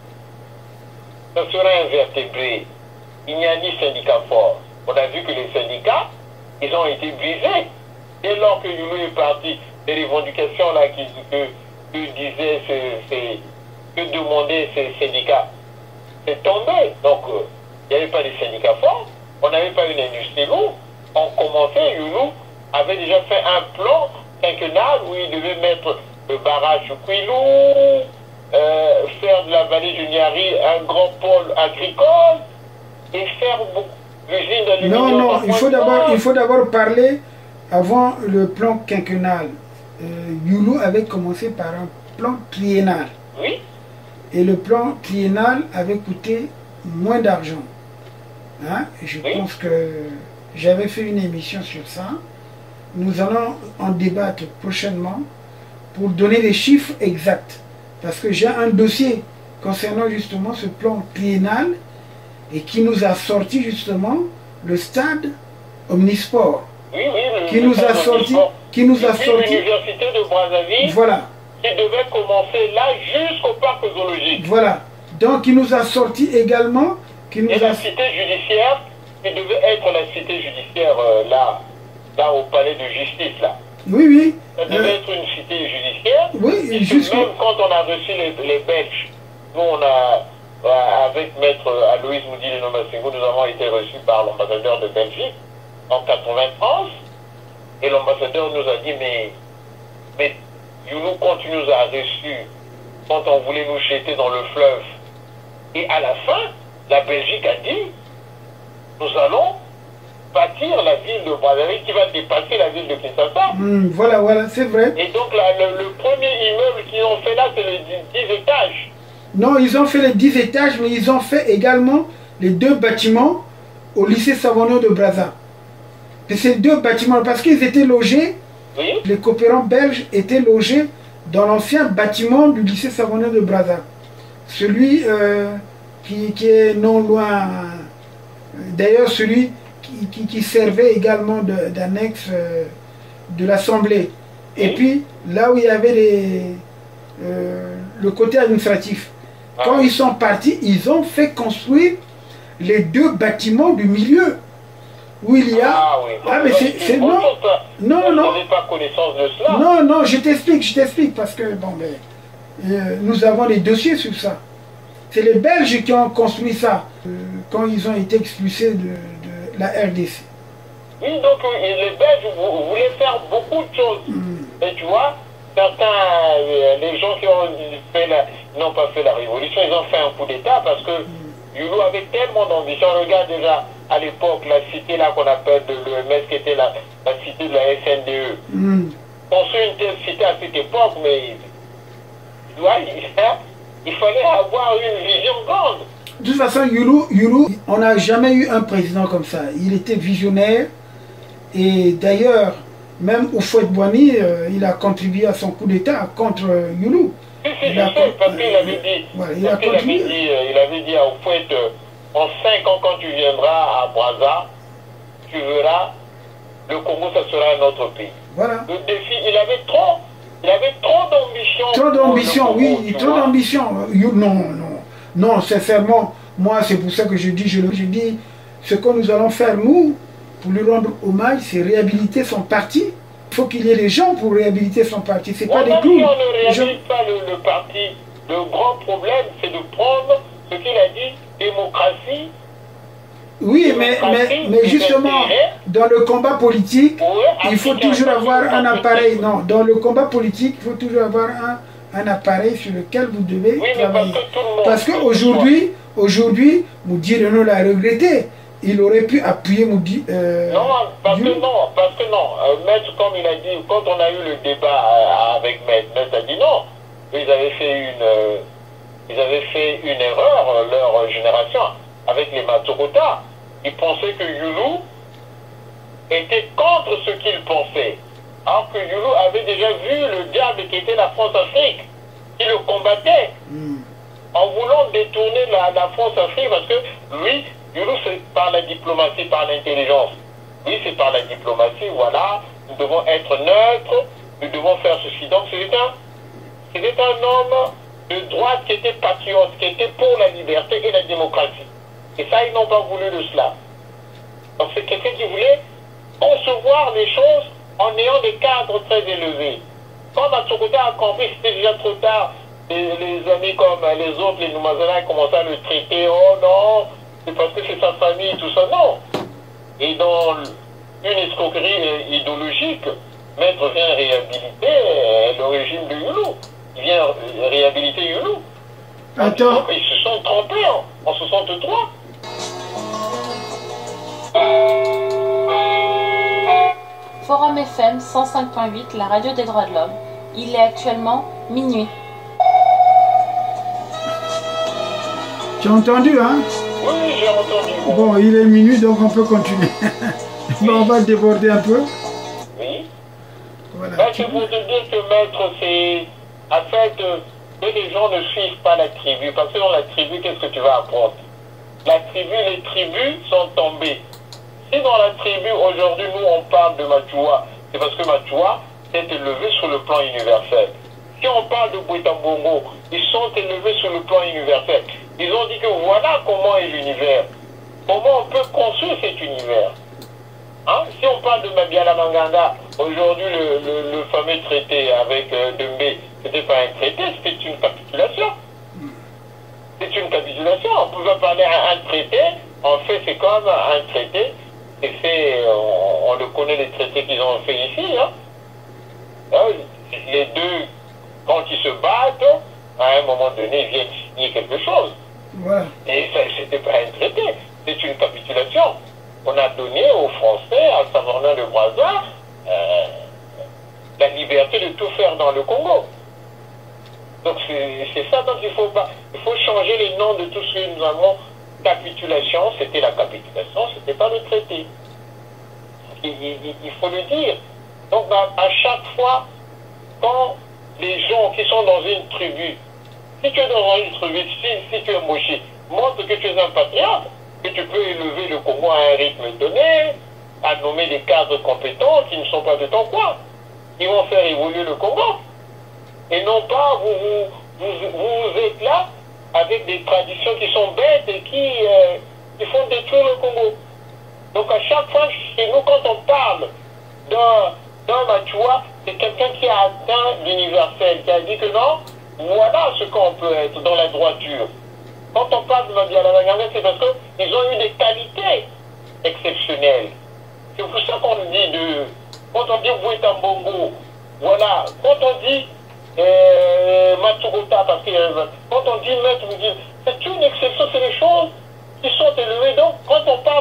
Ça serait invertébré. Il n'y a ni syndicat fort. On a vu que les syndicats, ils ont été brisés. Dès lors que Yulu est parti, les revendications là que disaient, que demandaient ces syndicats, c'est tombé. Donc, il n'y avait pas de syndicats forts, on n'avait pas une industrie lourde. On commençait, Yulu avait déjà fait un plan quinquennal où il devait mettre le barrage de Kouilou, faire de la vallée du Niari un grand pôle agricole et faire l'usine d'aluminium. Non, il faut d'abord parler avant le plan quinquennal. Yulu avait commencé par un plan triennal. Oui. Et le plan triennal avait coûté moins d'argent. Hein? Je pense que j'avais fait une émission sur ça. nous allons en débattre prochainement pour donner les chiffres exacts. Parce que j'ai un dossier concernant justement ce plan triennal et qui nous a sorti justement le stade Omnisport. Oui, oui, Qui nous a sorti l'université de Brazzaville, voilà, qui devait commencer là jusqu'au parc zoologique. voilà. Donc il nous a sorti également, Et la cité judiciaire, qui devait être la cité judiciaire là au palais de justice là. oui, oui, Ça devait être une cité judiciaire. oui, Et jusqu'au... même quand on a reçu les Belges, nous on a, avec maître Aloïs Moudi Nomassingo, nous avons été reçus par l'ambassadeur de Belgique en 93. Et l'ambassadeur nous a dit, mais Youlou, quand tu nous as reçus, quand on voulait nous jeter dans le fleuve, et à la fin, la Belgique a dit, nous allons bâtir la ville de Brazzaville qui va dépasser la ville de Kinshasa. Voilà, voilà, c'est vrai. Et donc là, le premier immeuble qu'ils ont fait là, c'est le 10 étages. Non, ils ont fait les 10 étages, mais ils ont fait également les 2 bâtiments au lycée Savonneau de Brazza. Et ces 2 bâtiments, parce qu'ils étaient logés, Oui. les coopérants belges étaient logés dans l'ancien bâtiment du lycée Savonneau de Brazza. Celui qui est non loin, d'ailleurs celui qui servait également d'annexe de l'Assemblée. Et puis, là où il y avait le côté administratif. Quand ils sont partis, ils ont fait construire les 2 bâtiments du milieu. Où il y a... Ah oui. Ah, mais c'est... Non, non, Vous non. n'avez pas connaissance de cela. Non, non, je t'explique, parce que, bon, ben, nous avons des dossiers sur ça. C'est les Belges qui ont construit ça, quand ils ont été expulsés de la RDC. Oui, donc les Belges voulaient faire beaucoup de choses. Et tu vois, certains, les gens qui n'ont pas fait la révolution, ils ont fait un coup d'État parce que Youlou avait tellement d'ambition. Regarde déjà, à l'époque, la cité là qu'on appelle de l'EMS, qui était la cité de la SNDE. Construire une telle cité à cette époque, mais tu vois, il fallait avoir une vision grande. De toute façon, Youlou, on n'a jamais eu un président comme ça. Il était visionnaire. Et d'ailleurs, même Houphouët-Boigny, il a contribué à son coup d'État contre Youlou. Si, je sais, parce qu'il avait dit, voilà, il avait dit à Houphouët, en 5 ans, quand tu viendras à Brazza, tu verras, le Congo, ça sera un autre pays. Voilà. Le défi, il avait trop d'ambition. Trop d'ambition, oui, trop d'ambition. Non, sincèrement, moi, c'est pour ça que je dis, ce que nous allons faire, nous, pour lui rendre hommage, c'est réhabiliter son parti. Il faut qu'il y ait des gens pour réhabiliter son parti. C'est pas des clowns. Si on ne réhabilite pas le parti, le grand problème, c'est de prendre ce qu'il a dit, démocratie. Oui, mais justement, dans le combat politique, il faut toujours avoir un appareil. Non, dans le combat politique, il faut toujours avoir un appareil sur lequel vous devez travailler. Parce qu'aujourd'hui, Moudi Renaud l'a regretté. Il aurait pu appuyer Moudi. Non, parce que non. Maître, comme il a dit, quand on a eu le débat avec Maître a dit non. Ils avaient fait une erreur, leur génération, avec les Maturota. Ils pensaient que Youlou était contre ce qu'ils pensaient. Alors que Youlou avait déjà vu le diable qui était la France-Afrique. Il le combattait. En voulant détourner la France-Afrique, parce que lui, Youlou, c'est par la diplomatie, par l'intelligence. Oui, c'est par la diplomatie, voilà. Nous devons être neutres, nous devons faire ceci. Donc, c'était un homme de droite qui était patriote, qui était pour la liberté et la démocratie. Et ça, ils n'ont pas voulu de cela. Donc, c'est quelqu'un qui voulait concevoir les choses en ayant des cadres très élevés. Quand Matsokota a compris, c'était déjà trop tard. Les amis comme les autres, les Noumazana, commençaient à le traiter. Oh non, c'est parce que c'est sa famille, tout ça. Non. Et dans une escroquerie idéologique, Maître vient réhabiliter le régime de Youlou. Il vient réhabiliter Youlou. Attends. Ils se sont trompés en 63. Forum FM 105.8, la radio des droits de l'homme. Il est actuellement minuit. Tu as entendu, hein? Oui, j'ai entendu. Bon, il est minuit, donc on peut continuer. Bon, on va déborder un peu. Oui. Voilà. Ben, c'est pour te dire que maître, c'est en fait que les gens ne suivent pas la tribu. Parce que dans la tribu, qu'est-ce que tu vas apprendre? La tribu, les tribus sont tombées. Si dans la tribu, aujourd'hui, nous, on parle de Machoua, c'est parce que Machoua s'est élevé sur le plan universel. Si on parle de Bouetambongo, ils sont élevés sur le plan universel. Ils ont dit que voilà comment est l'univers. Comment on peut construire cet univers. Hein? Si on parle de Mabiala Manganga, aujourd'hui, le fameux traité avec Dembe, c'était pas un traité, c'était une capitulation. C'est une capitulation. On pouvait parler à un traité. En fait, c'est comme un traité. C'est fait, on le connaît, les traités qu'ils ont fait ici. Hein. Les deux, quand ils se battent, à un moment donné, ils viennent signer quelque chose. Ouais. Et ça, c'était pas un traité. C'est une capitulation. On a donné aux Français, à Saint-Martin de Brazza, la liberté de tout faire dans le Congo. Donc c'est ça, donc il faut changer les noms de tout ce que nous avons. Capitulation, c'était la capitulation, c'était pas le traité. Il faut le dire. Donc à chaque fois, quand les gens qui sont dans une tribu, si tu es dans une tribu, si tu es moché, montre que tu es un patriote, que tu peux élever le Congo à un rythme donné, à nommer des cadres compétents qui ne sont pas de ton coin. Ils vont faire évoluer le Congo. Et non pas vous êtes là avec des traditions qui sont bêtes et qui font détruire le Congo. Donc à chaque fois, chez nous, quand on parle d'un Machoua, c'est quelqu'un qui a atteint l'universel, qui a dit que non, voilà ce qu'on peut être dans la droiture. Quand on parle de Mabiala Manganga, c'est parce qu'ils ont eu des qualités exceptionnelles. C'est pour ça qu'on dit quand on dit Bouetambongo, voilà, quand on dit Matsugota, parce que quand on dit maître, vous dites, c'est une exception, c'est les choses qui sont élevées. Donc, quand on parle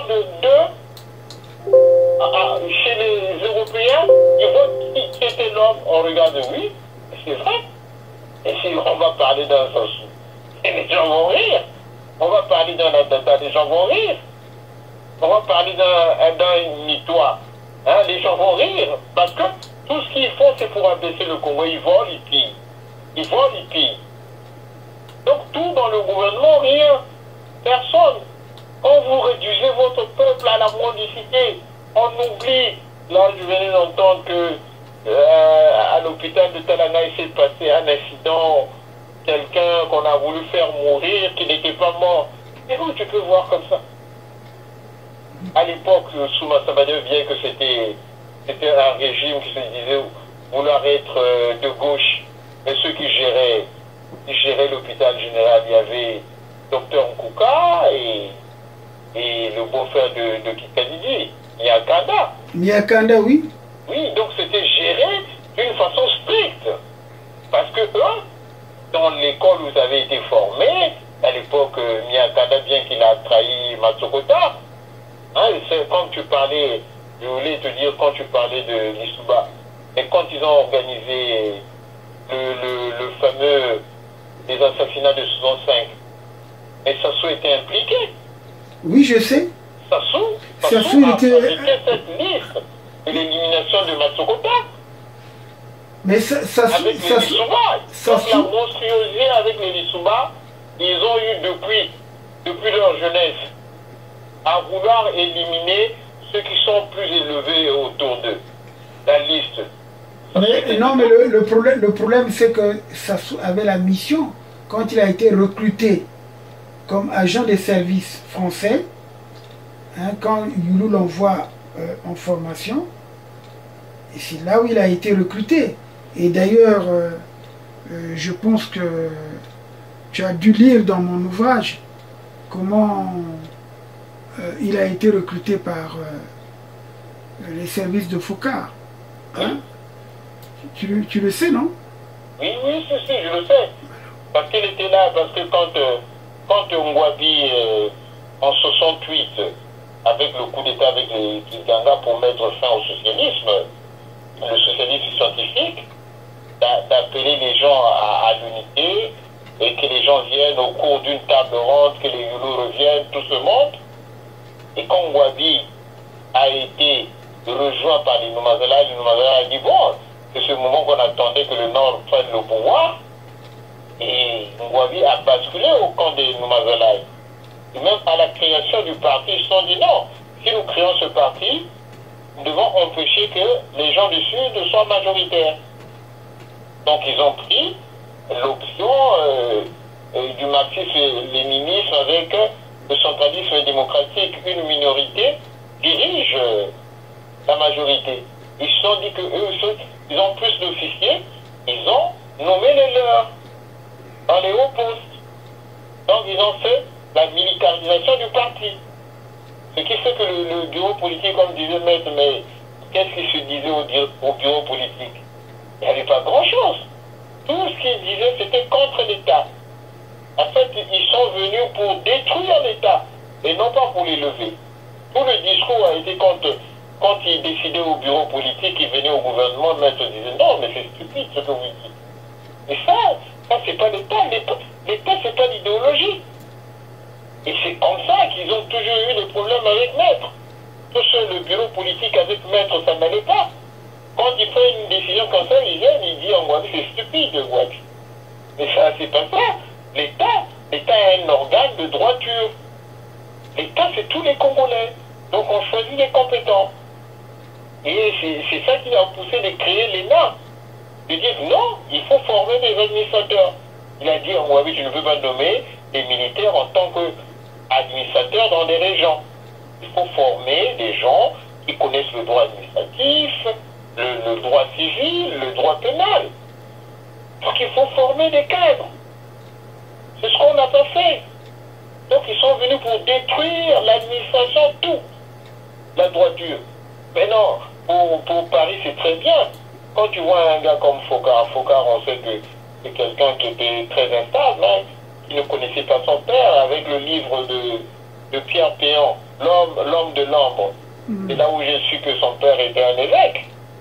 chez les Européens, ils voient qui était l'homme, on regarde, oui, c'est vrai. Et si on va parler d'un Sassou, et les gens vont rire. On va parler d'un Adada, les gens vont rire. On va parler d'un Mitois, hein, les gens vont rire. Parce que tout ce qu'ils font, c'est pour abaisser le Congo. Ils volent, ils pillent. Ils volent, ils pillent. Donc tout dans le gouvernement, rien. Personne. Quand vous réduisez votre peuple à la mendicité, on oublie. Là, je venais d'entendre que à l'hôpital de Talana, il s'est passé un incident, quelqu'un qu'on a voulu faire mourir, qui n'était pas mort. Et où tu peux voir comme ça? À l'époque, Souma Sabadell, bien que c'était un régime qui se disait vouloir être de gauche, mais ceux qui géraient l'hôpital général, il y avait Dr Nkouka et le beau-frère de Kikadidi, Nyakanda. Nyakanda, oui. Oui, donc c'était géré d'une façon stricte. Parce que eux, dans l'école où vous avez été formé, à l'époque, Nyakanda, bien qu'il a trahi Matsokota, hein, quand tu parlais, je voulais te dire, quand tu parlais de l'Issouba, et quand ils ont organisé le fameux, les assassinats de 65, et Sassou était impliqué. Oui, je sais. Sassou était cette liste de l'élimination de Matsokota. Mais Sassou, avec les Lissouba. Donc la monstruosité avec les Lissouba, ils ont eu depuis leur jeunesse à vouloir éliminer ceux qui sont plus élevés autour d'eux. La liste. Mais, non, mais le problème, c'est que Sassou avait la mission, quand il a été recruté comme agent des services français, hein, quand Youlou l'envoie en formation, et c'est là où il a été recruté. Et d'ailleurs, je pense que tu as dû lire dans mon ouvrage comment il a été recruté par les services de Focard. Hein? Tu le sais, non? Oui, si, je le sais. Parce qu'il était là, parce que quand Ngwabi, en 68, avec le coup d'État avec les Kinganga pour mettre fin au socialisme, le socialisme scientifique, d'appeler les gens à l'unité, et que les gens viennent au cours d'une table ronde, que les Youlous reviennent, tout se monte. Et quand Ngwabi a été rejoint par les Noumazala a dit, bon, C'est ce moment qu'on attendait que le Nord prenne le pouvoir. Et Ngouabi a basculé au camp des Noumazalaï. Et même à la création du parti, ils se sont dit non, si nous créons ce parti, nous devons empêcher que les gens du Sud soient majoritaires. Donc ils ont pris l'option du marxisme-léninisme avec le centralisme démocratique. Une minorité dirige la majorité. Ils se sont dit qu'eux, ils ont plus d'officiers, ils ont nommé les leurs dans les hauts postes. Donc ils ont fait la militarisation du parti. Ce qui fait que le bureau politique, comme disait Maître, mais qu'est-ce qui se disait au bureau politique? Il n'y avait pas grand-chose. Tout ce qu'ils disaient, c'était contre l'État. En fait, ils sont venus pour détruire l'État et non pas pour l'élever. Tout le discours a été quand ils décidaient au bureau politique, ils venaient au gouvernement, le maître disait non, mais c'est stupide ce que vous dites. Mais ça c'est pas l'État. L'État, c'est pas l'idéologie. Et c'est comme ça qu'ils ont toujours eu des problèmes avec Maître. Tout seul, le bureau politique avec Maître, ça n'allait pas. Quand il fait une décision comme ça, il vient, il dit en Guadeloupe, c'est stupide, Guadeloupe. Mais ça, c'est pas ça. L'État est un organe de droiture. L'État, c'est tous les Congolais. Donc on choisit les compétents. Et c'est ça qui a poussé de créer l'ENA. De dire non, il faut former des administrateurs. Il a dit en Guadeloupe, je ne veux pas nommer des militaires en tant qu'administrateurs dans des régions. Il faut former des gens qui connaissent le droit administratif, le droit civil, le droit pénal. Donc il faut former des cadres. C'est ce qu'on n'a pas fait. Donc ils sont venus pour détruire l'administration, tout. La droiture. Mais non, pour Paris c'est très bien. Quand tu vois un gars comme Focard, on sait que c'est quelqu'un qui était très instable, hein, qui ne connaissait pas son père, avec le livre de Pierre Péan, L'homme de l'ombre. C'est là où j'ai su que son père était un évêque.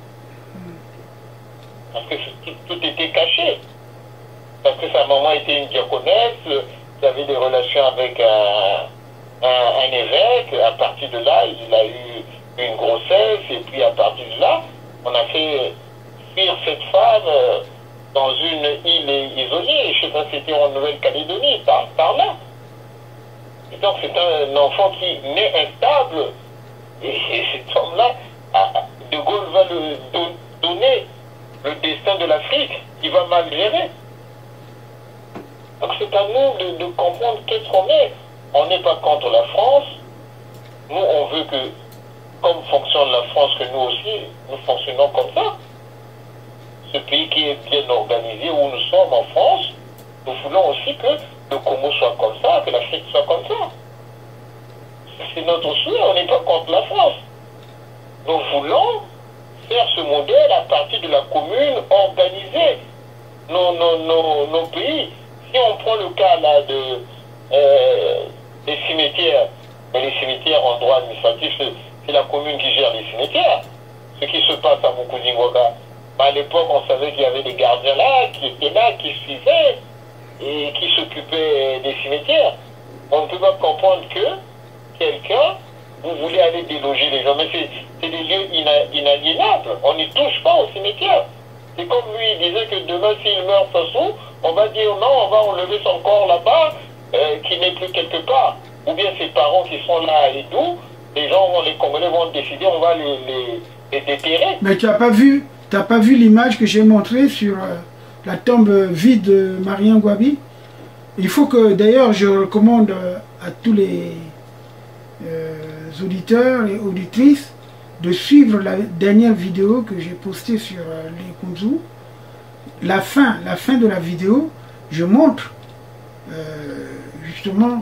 Parce que tout était caché. Parce que sa maman était une diaconesse, qui avait des relations avec un évêque. À partir de là, il a eu une grossesse, et puis à partir de là, on a fait fuir cette femme dans une île isolée. Je ne sais pas si c'était en Nouvelle-Calédonie, par là. Et donc c'est un enfant qui naît instable. Et cet homme-là, De Gaulle va le donner le destin de l'Afrique, qui va mal gérer. Donc c'est à nous de comprendre qu'est-ce qu'on est. On n'est pas contre la France. Nous, on veut que, comme fonctionne la France, que nous aussi, nous fonctionnons comme ça. Ce pays qui est bien organisé, où nous sommes en France, nous voulons aussi que le Congo soit comme ça, que l'Afrique soit comme ça. C'est notre souhait, on n'est pas contre la France. Nous voulons faire ce modèle à partir de la commune, organiser nos pays. Si on prend le cas là des cimetières, mais les cimetières en droit administratif, c'est la commune qui gère les cimetières. Ce qui se passe à Mukuzingwaka. À l'époque, on savait qu'il y avait des gardiens là, qui étaient là, qui suivaient et qui s'occupaient des cimetières. On ne peut pas comprendre que quelqu'un, vous voulez aller déloger les gens, mais c'est des lieux inaliénables. On n'y touche pas au cimetière. C'est comme lui, il disait que demain, s'il meurt Sassou, on va dire non, on va enlever son corps là-bas, qui n'est plus quelque part. Ou bien ses parents qui sont là et d'où, les gens, les Congolais vont décider, on va les déterrer. Mais tu n'as pas vu l'image que j'ai montrée sur la tombe vide de Marien Ngouabi? Il faut que, d'ailleurs, je recommande à tous les auditeurs et auditrices de suivre la dernière vidéo que j'ai postée sur les Kunzu. La fin de la vidéo, je montre justement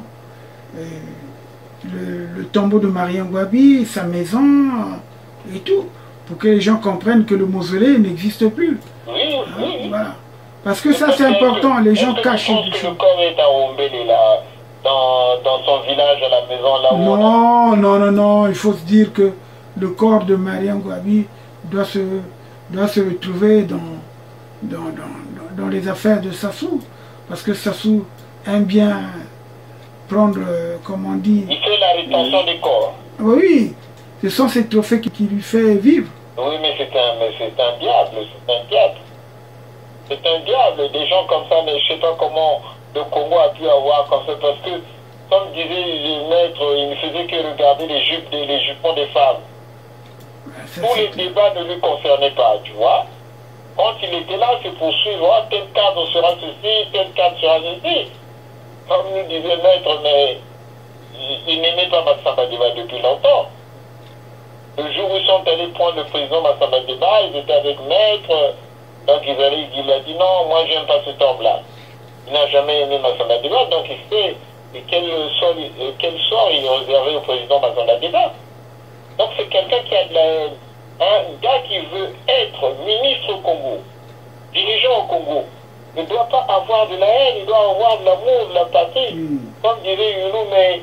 le tombeau de Marien Ngouabi, sa maison et tout, pour que les gens comprennent que le mausolée n'existe plus. Oui. Voilà. Parce que ça c'est important, les gens cachent des choses. Le corps est à Ombélé là, dans son village, à la maison là où Non, il faut se dire que le corps de Marien Ngouabi doit se retrouver dans les affaires de Sassou. Parce que Sassou aime bien prendre, comme on dit... Il fait la rétention des corps. Oui, ce sont ces trophées qui lui fait vivre. Oui, mais c'est un diable, c'est un diable. C'est un diable, des gens comme ça, mais je ne sais pas comment le Congo a pu avoir comme ça, parce que, comme disait le maître, il ne faisait que regarder les jupons des femmes. Tous les débats ne lui concernaient pas, tu vois. Quand il était là, c'est pour suivre, oh, tel cadre sera ceci, tel cadre sera ceci. Comme nous disait maître, mais il n'aimait pas Massamba Deba depuis longtemps. Le jour où ils sont allés prendre le président Massamba Deba, ils étaient avec maître, donc il a dit non, moi j'aime pas cet homme-là. Il n'a jamais aimé Massamba Deba, donc il sait quel sort il est réservé au président Massamba Deba. Donc c'est quelqu'un qui a de la haine. Un gars qui veut être ministre au Congo, dirigeant au Congo, ne doit pas avoir de la haine, il doit avoir de l'amour de la patrie. Comme dirait Yulou, mais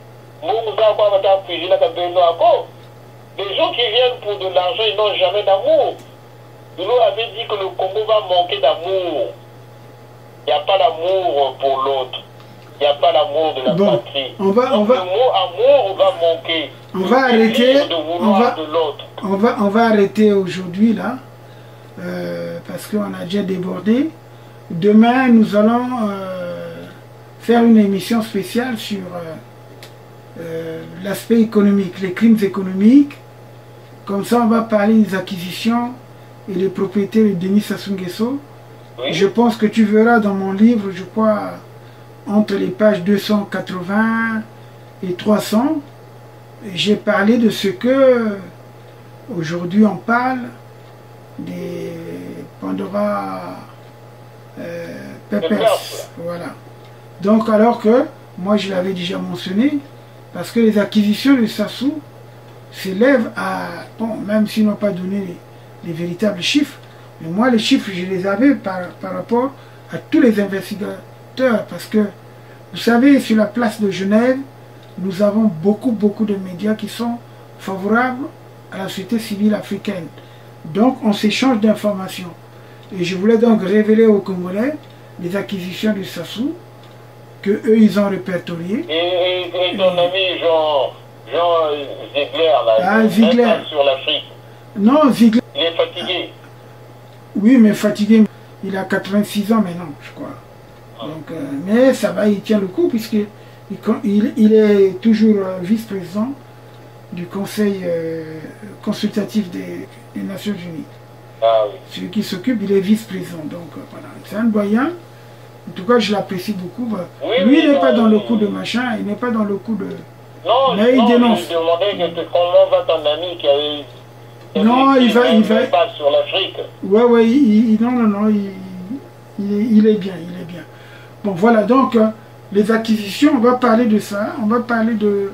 les gens qui viennent pour de l'argent, ils n'ont jamais d'amour. Yulou avait dit que le Congo va manquer d'amour. Il n'y a pas d'amour pour l'autre. Il n'y a pas l'amour de la patrie. Le mot amour va manquer. On va arrêter aujourd'hui là, parce qu'on a déjà débordé. Demain, nous allons faire une émission spéciale sur l'aspect économique, les crimes économiques. Comme ça, on va parler des acquisitions et les propriétés de Denis Sassou Nguesso. Oui. Je pense que tu verras dans mon livre, je crois, entre les pages 280 et 300, j'ai parlé de ce que aujourd'hui on parle des Pandora Papers. Voilà. Donc alors que, moi je l'avais déjà mentionné, parce que les acquisitions de Sassou s'élèvent à, bon, même s'ils n'ont pas donné les véritables chiffres, mais moi les chiffres je les avais par rapport à tous les investigateurs, parce que vous savez, sur la place de Genève, nous avons beaucoup de médias qui sont favorables à la société civile africaine. Donc on s'échange d'informations. Et je voulais donc révéler aux Congolais les acquisitions de Sassou, que eux ils ont répertoriées. Et ton ami Jean Ziegler, là, Ziegler. Sur l'Afrique. Non, Ziegler. Il est fatigué. Oui, mais fatigué. Il a 86 ans maintenant, je crois. Donc, mais ça va, il tient le coup, puisqu'il est toujours vice-président du Conseil consultatif des Nations Unies. Ah, oui. Celui qui s'occupe, il est vice-président. Donc voilà, c'est un doyen. En tout cas, je l'apprécie beaucoup. Oui, lui, il n'est pas dans le coup de machin, il n'est pas dans le coup de... Non, mais il dénonce. Je demandais comment va ton ami qui avait... Non, il va... pas sur l'Afrique. Ouais, non, il est bien, Bon, voilà, donc, les acquisitions, on va parler de ça, on va parler de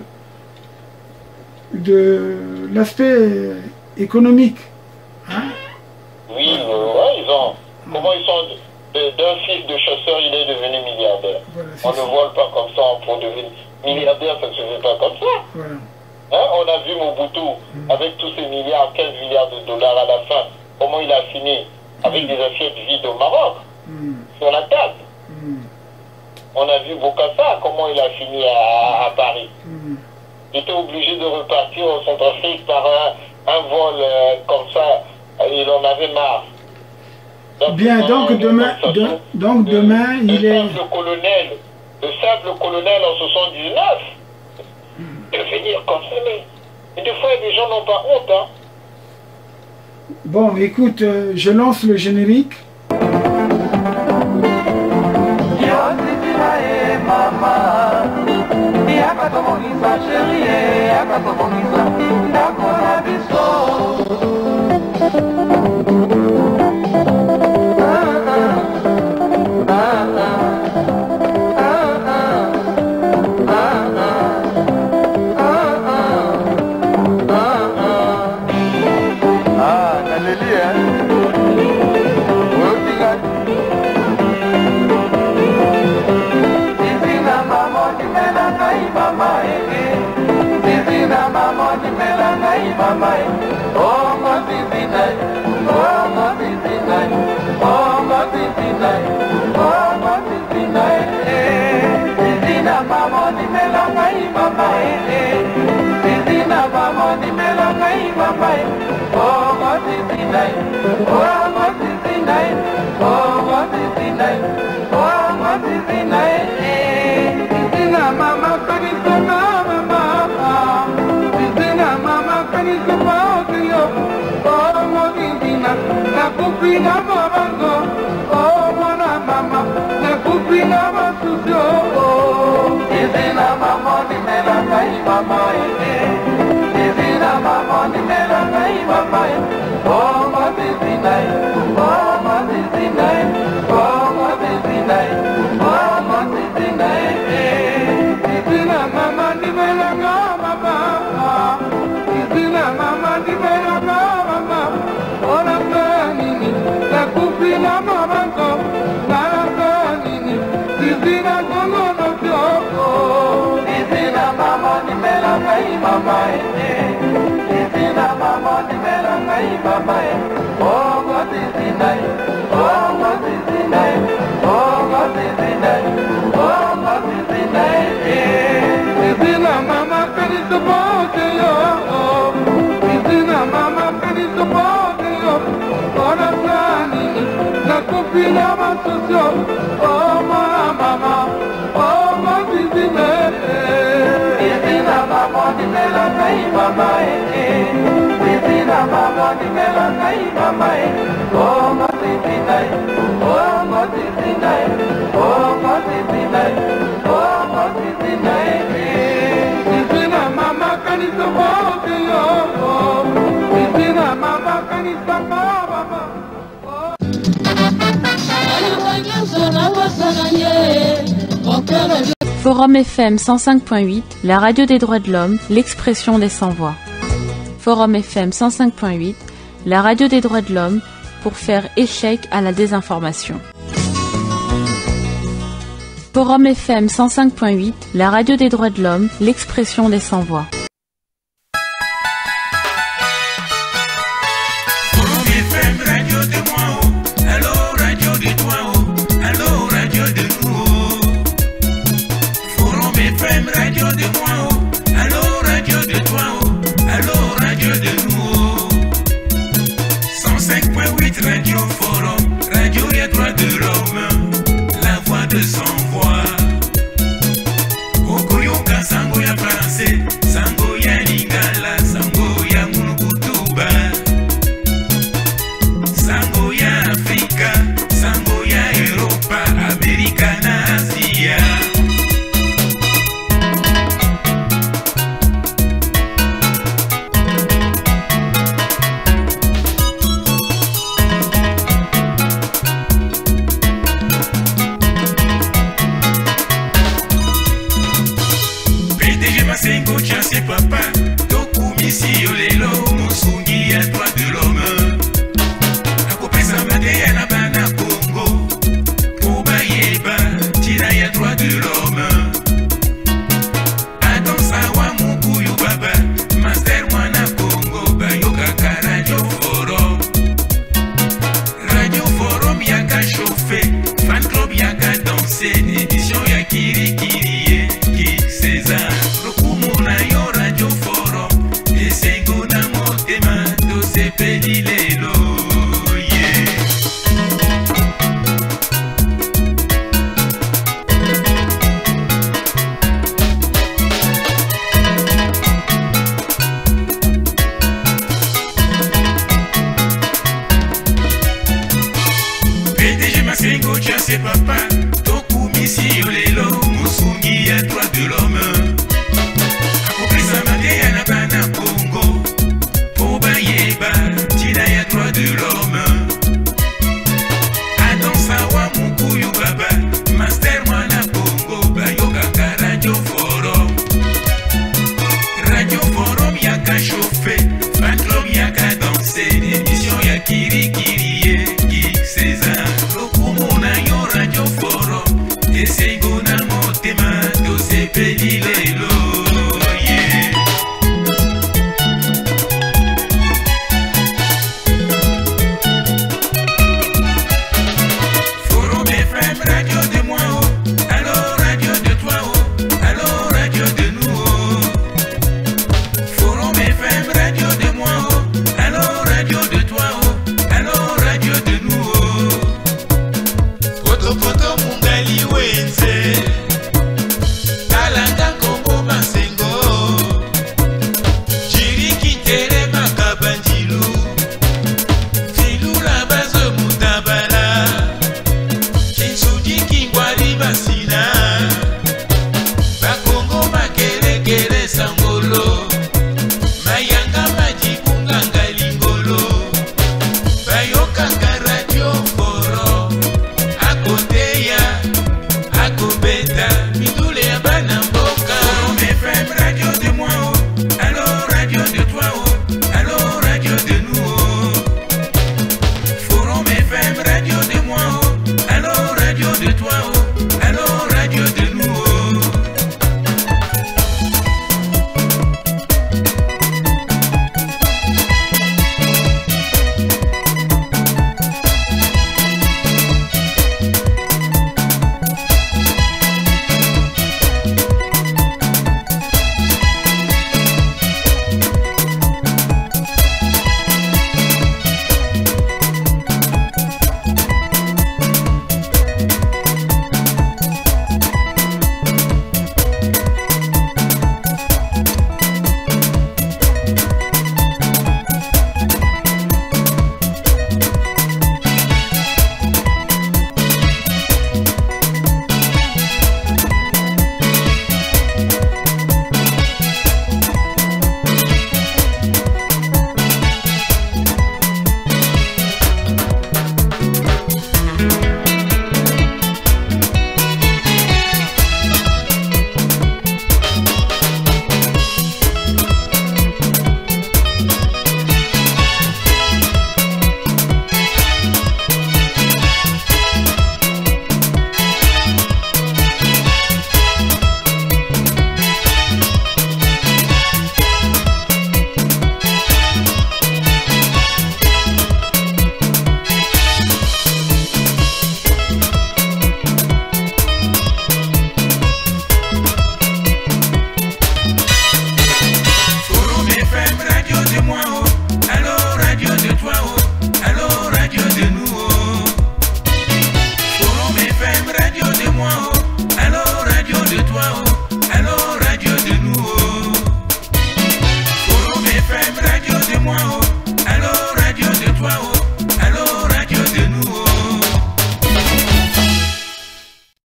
l'aspect économique. Hein? Oui, ils ont... Comment ils sont... D'un fils de chasseur, il est devenu milliardaire. Voilà, on ne vole pas comme ça pour devenir milliardaire, ça ne se fait pas comme ça. Voilà. Hein? On a vu Mobutu, avec tous ces milliards, 15 milliards de dollars à la fin, comment il a fini avec des assiettes vides au Maroc, sur la table. On a vu Bokassa, comment il a fini à Paris. Il était obligé de repartir en Centrafrique par un vol comme ça, il en avait marre. Donc, bien, donc demain, il est... Le simple colonel en 79, devenir comme ça, mais des fois les gens n'ont pas honte. Hein. Bon, écoute, je lance le générique. Mama, Forum FM 105.8, la radio des droits de l'homme, l'expression des sans-voix. Forum FM 105.8, la radio des droits de l'homme, pour faire échec à la désinformation. Forum FM 105.8, la radio des droits de l'homme, l'expression des sans-voix. Sengo chance papa, toku misi olelo.